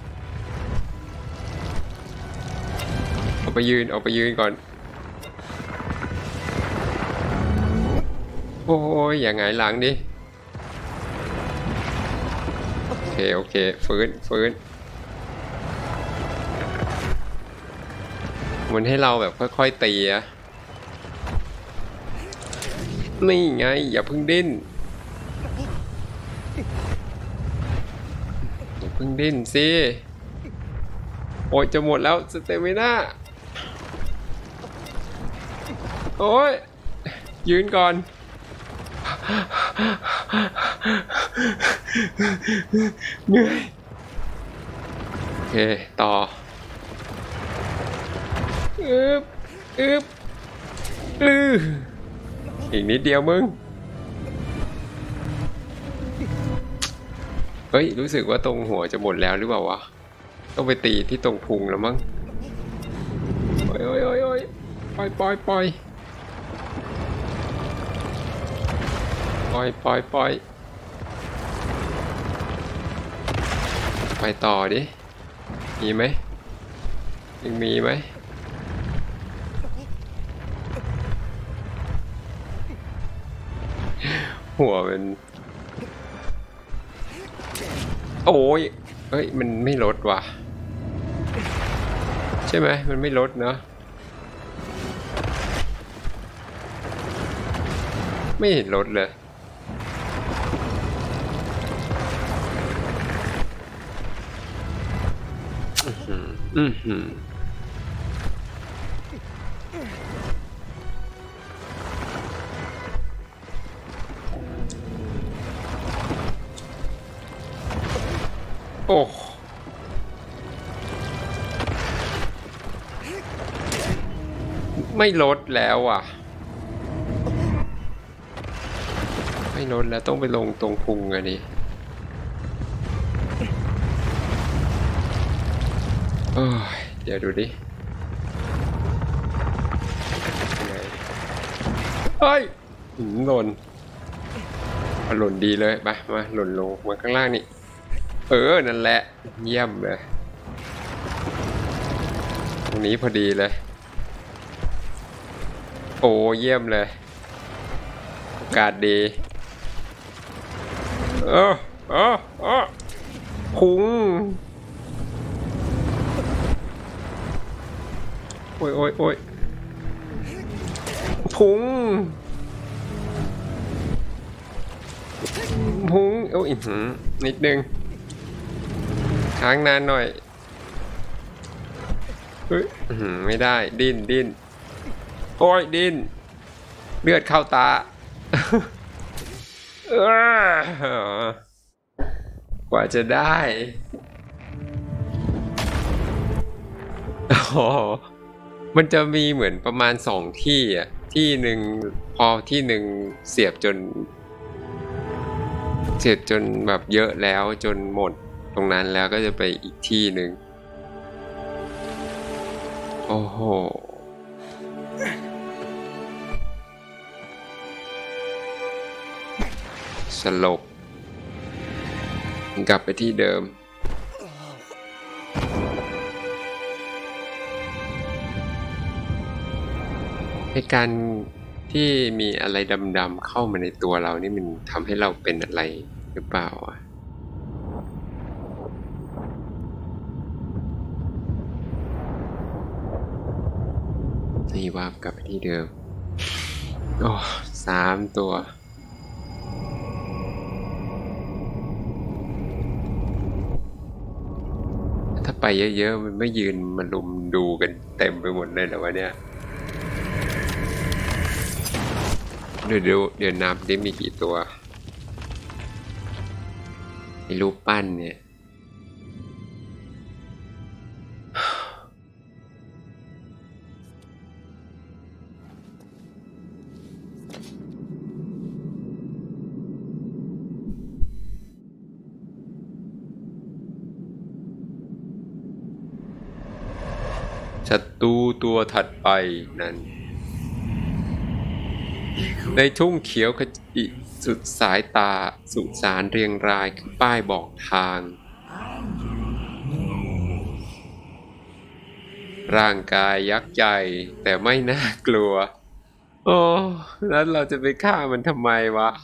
ออกไปยืนก่อนโอ้ยอย่างไงหลังดิโอเคฟื้นมันให้เราแบบค่อยๆตีอะนี่ไงอย่าเพิ่งดิ้นสิโอ้ยจะหมดแล้วสเตมิน่าโอ้ยยืนก่อนเหนื่อยโอเคต่ออีกนิดเดียวมึงเฮ้ยรู้สึกว่าตรงหัวจะหมดแล้วหรือเปล่าวะต้องไปตีที่ตรงพุงแล้วมั้งโอ้ยปล่อยไปต่อดิมีไหมยังมีไหมหัวมันโอ้ยเฮ้ยมันไม่ลดว่ะใช่ไหมมันไม่ลดเนาะไม่เห็นลดเลยอือหือโอ้ไม่ลดแล้วอ่ะไม่ลดแล้วต้องไปลงตรงพุงอันนี้เอ้ยเดี๋ยวดูดิเฮ้ยหล่นหล่นดีเลยมาหล่นลงมาข้างล่างนี่นั่นแหละเยี่ยมเลยตรงนี้พอดีเลยโอ้เยี่ยมเลยโอกาสดีเออพุงโอ้ยพุงโอ้ยนิดนึงค้างนานหน่อยเฮ้ยไม่ได้ดิ้นโอ้ยดิ้นเลือดเข้าตากว่าจะได้อ๋อมันจะมีเหมือนประมาณ2ที่อ่ะที่หนึ่งพอที่หนึ่งเสียบจนแบบเยอะแล้วจนหมดตรงนั้นแล้วก็จะไปอีกที่หนึ่งโอ้โหสลบกลับไปที่เดิมในการที่มีอะไรดำๆเข้ามาในตัวเรานี่มันทำให้เราเป็นอะไรหรือเปล่าอ่ะนี่วาร์ปกลับไปที่เดิมโอ้3 ตัวถ้าไปเยอะๆมันไม่ยืนมาลุมดูกันเต็มไปหมดเลยเหรอวะเนี่ยเดี๋ยวนับได้มีกี่ตัวไอ้รูปปั้นเนี่ยศัตรูตัวถัดไปนั้นในทุ่งเขียวขจีสุดสายตาสุสานเรียงรายคือป้ายบอกทางร่างกายยักษ์ใหญ่แต่ไม่น่ากลัวโอ้แล้วเราจะไปฆ่ามันทำไมวะ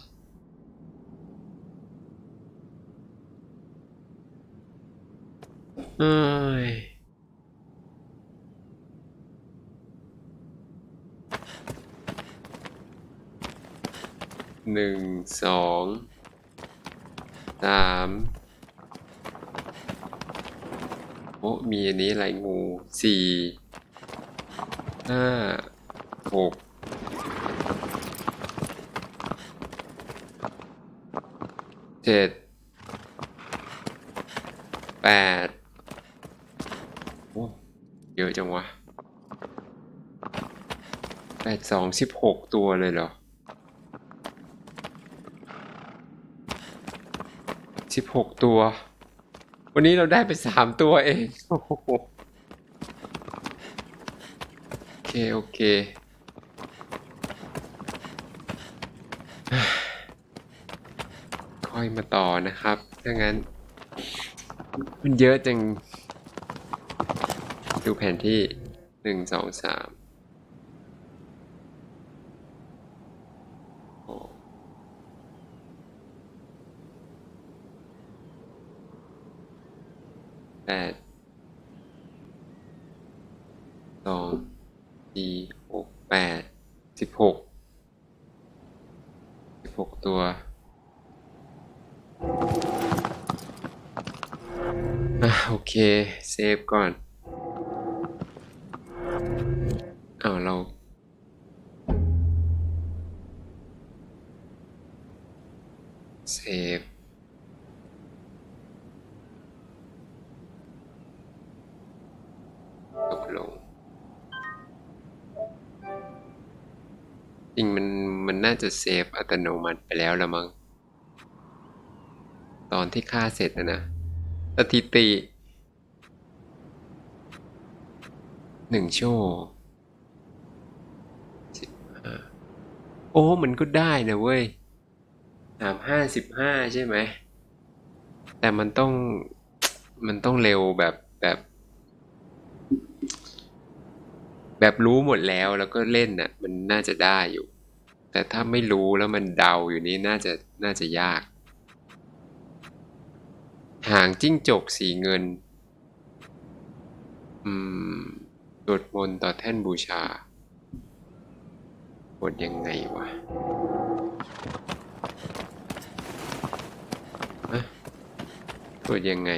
เอ้ย1 2 3โอ้มีอันนี้อะไรงู4 5 6 7 8โอ้เยอะจังวะ8 2 16 ตัวเลยเหรอ16 ตัววันนี้เราได้ไป3 ตัวเองโอ้โหโอเคค่อยมาต่อนะครับถ้างั้นมันเยอะจังดูแผนที่1 2 3โอ้ 8 2 4 6 8 16ตัวโอเคเซฟก่อนเราเซฟตกลงจริงมันน่าจะเซฟอัตโนมัติไปแล้วละมั้งตอนที่ฆ่าเสร็จนะสถิติ1 ชั่วโมง15โอ้มันก็ได้นะเว้ย15ใช่ไหมแต่มันต้องเร็วแบบรู้หมดแล้วก็เล่นน่ะมันน่าจะได้อยู่แต่ถ้าไม่รู้แล้วมันเดาอยู่นี่น่าจะยากหางจิ้งจกสีเงินสวดมนต์ต่อแท่นบูชาบทยังไงวะบทยังไง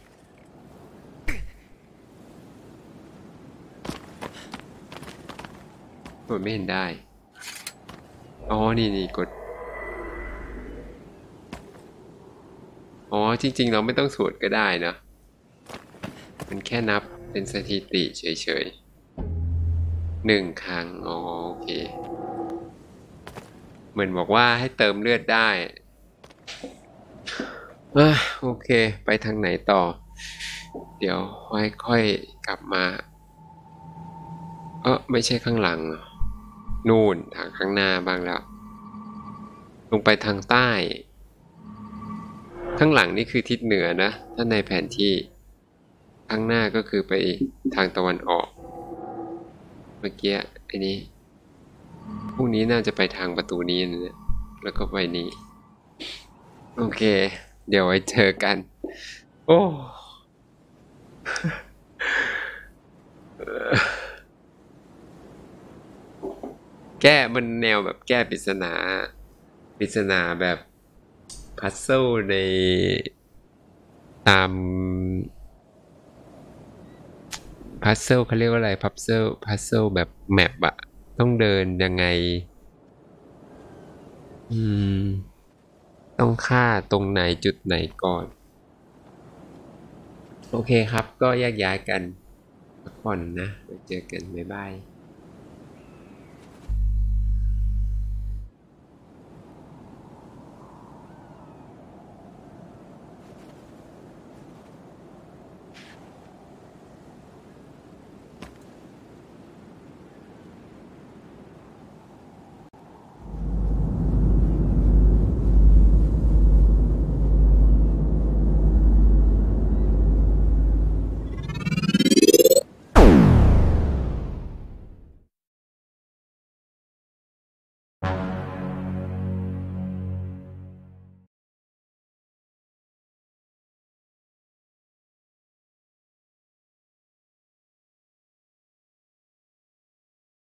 บทไม่เห็นได้นี่กดจริงๆเราไม่ต้องสวดก็ได้นะมันแค่นับเป็นสถิติเฉยๆ1 ครั้งโอเคเหมือนบอกว่าให้เติมเลือดได้โอเคไปทางไหนต่อเดี๋ยวค่อยกลับมาไม่ใช่ข้างหลังนู่นทางข้างหน้าบ้างแล้วลงไปทางใต้ข้างหลังนี่คือทิศเหนือนะถ้าในแผนที่ข้างหน้าก็คือไปทางตะวันออกเมื่อกี้ไอ้นี้พรุ่งนี้น่าจะไปทางประตูนี้นะแล้วก็ไปนี้โอเคเดี๋ยวไว้เจอกันโอ้มันแนวแบบแก้ปริศนาแบบพัซเซิลในตามพัซเซิลเขาเรียกว่าอะไรพัซเซิลแบบแมปอะต้องเดินยังไงต้องฆ่าตรงไหนจุดไหนก่อนโอเคครับก็แยกย้ายกันพักผ่อนนะไว้เจอกันบ๊ายบาย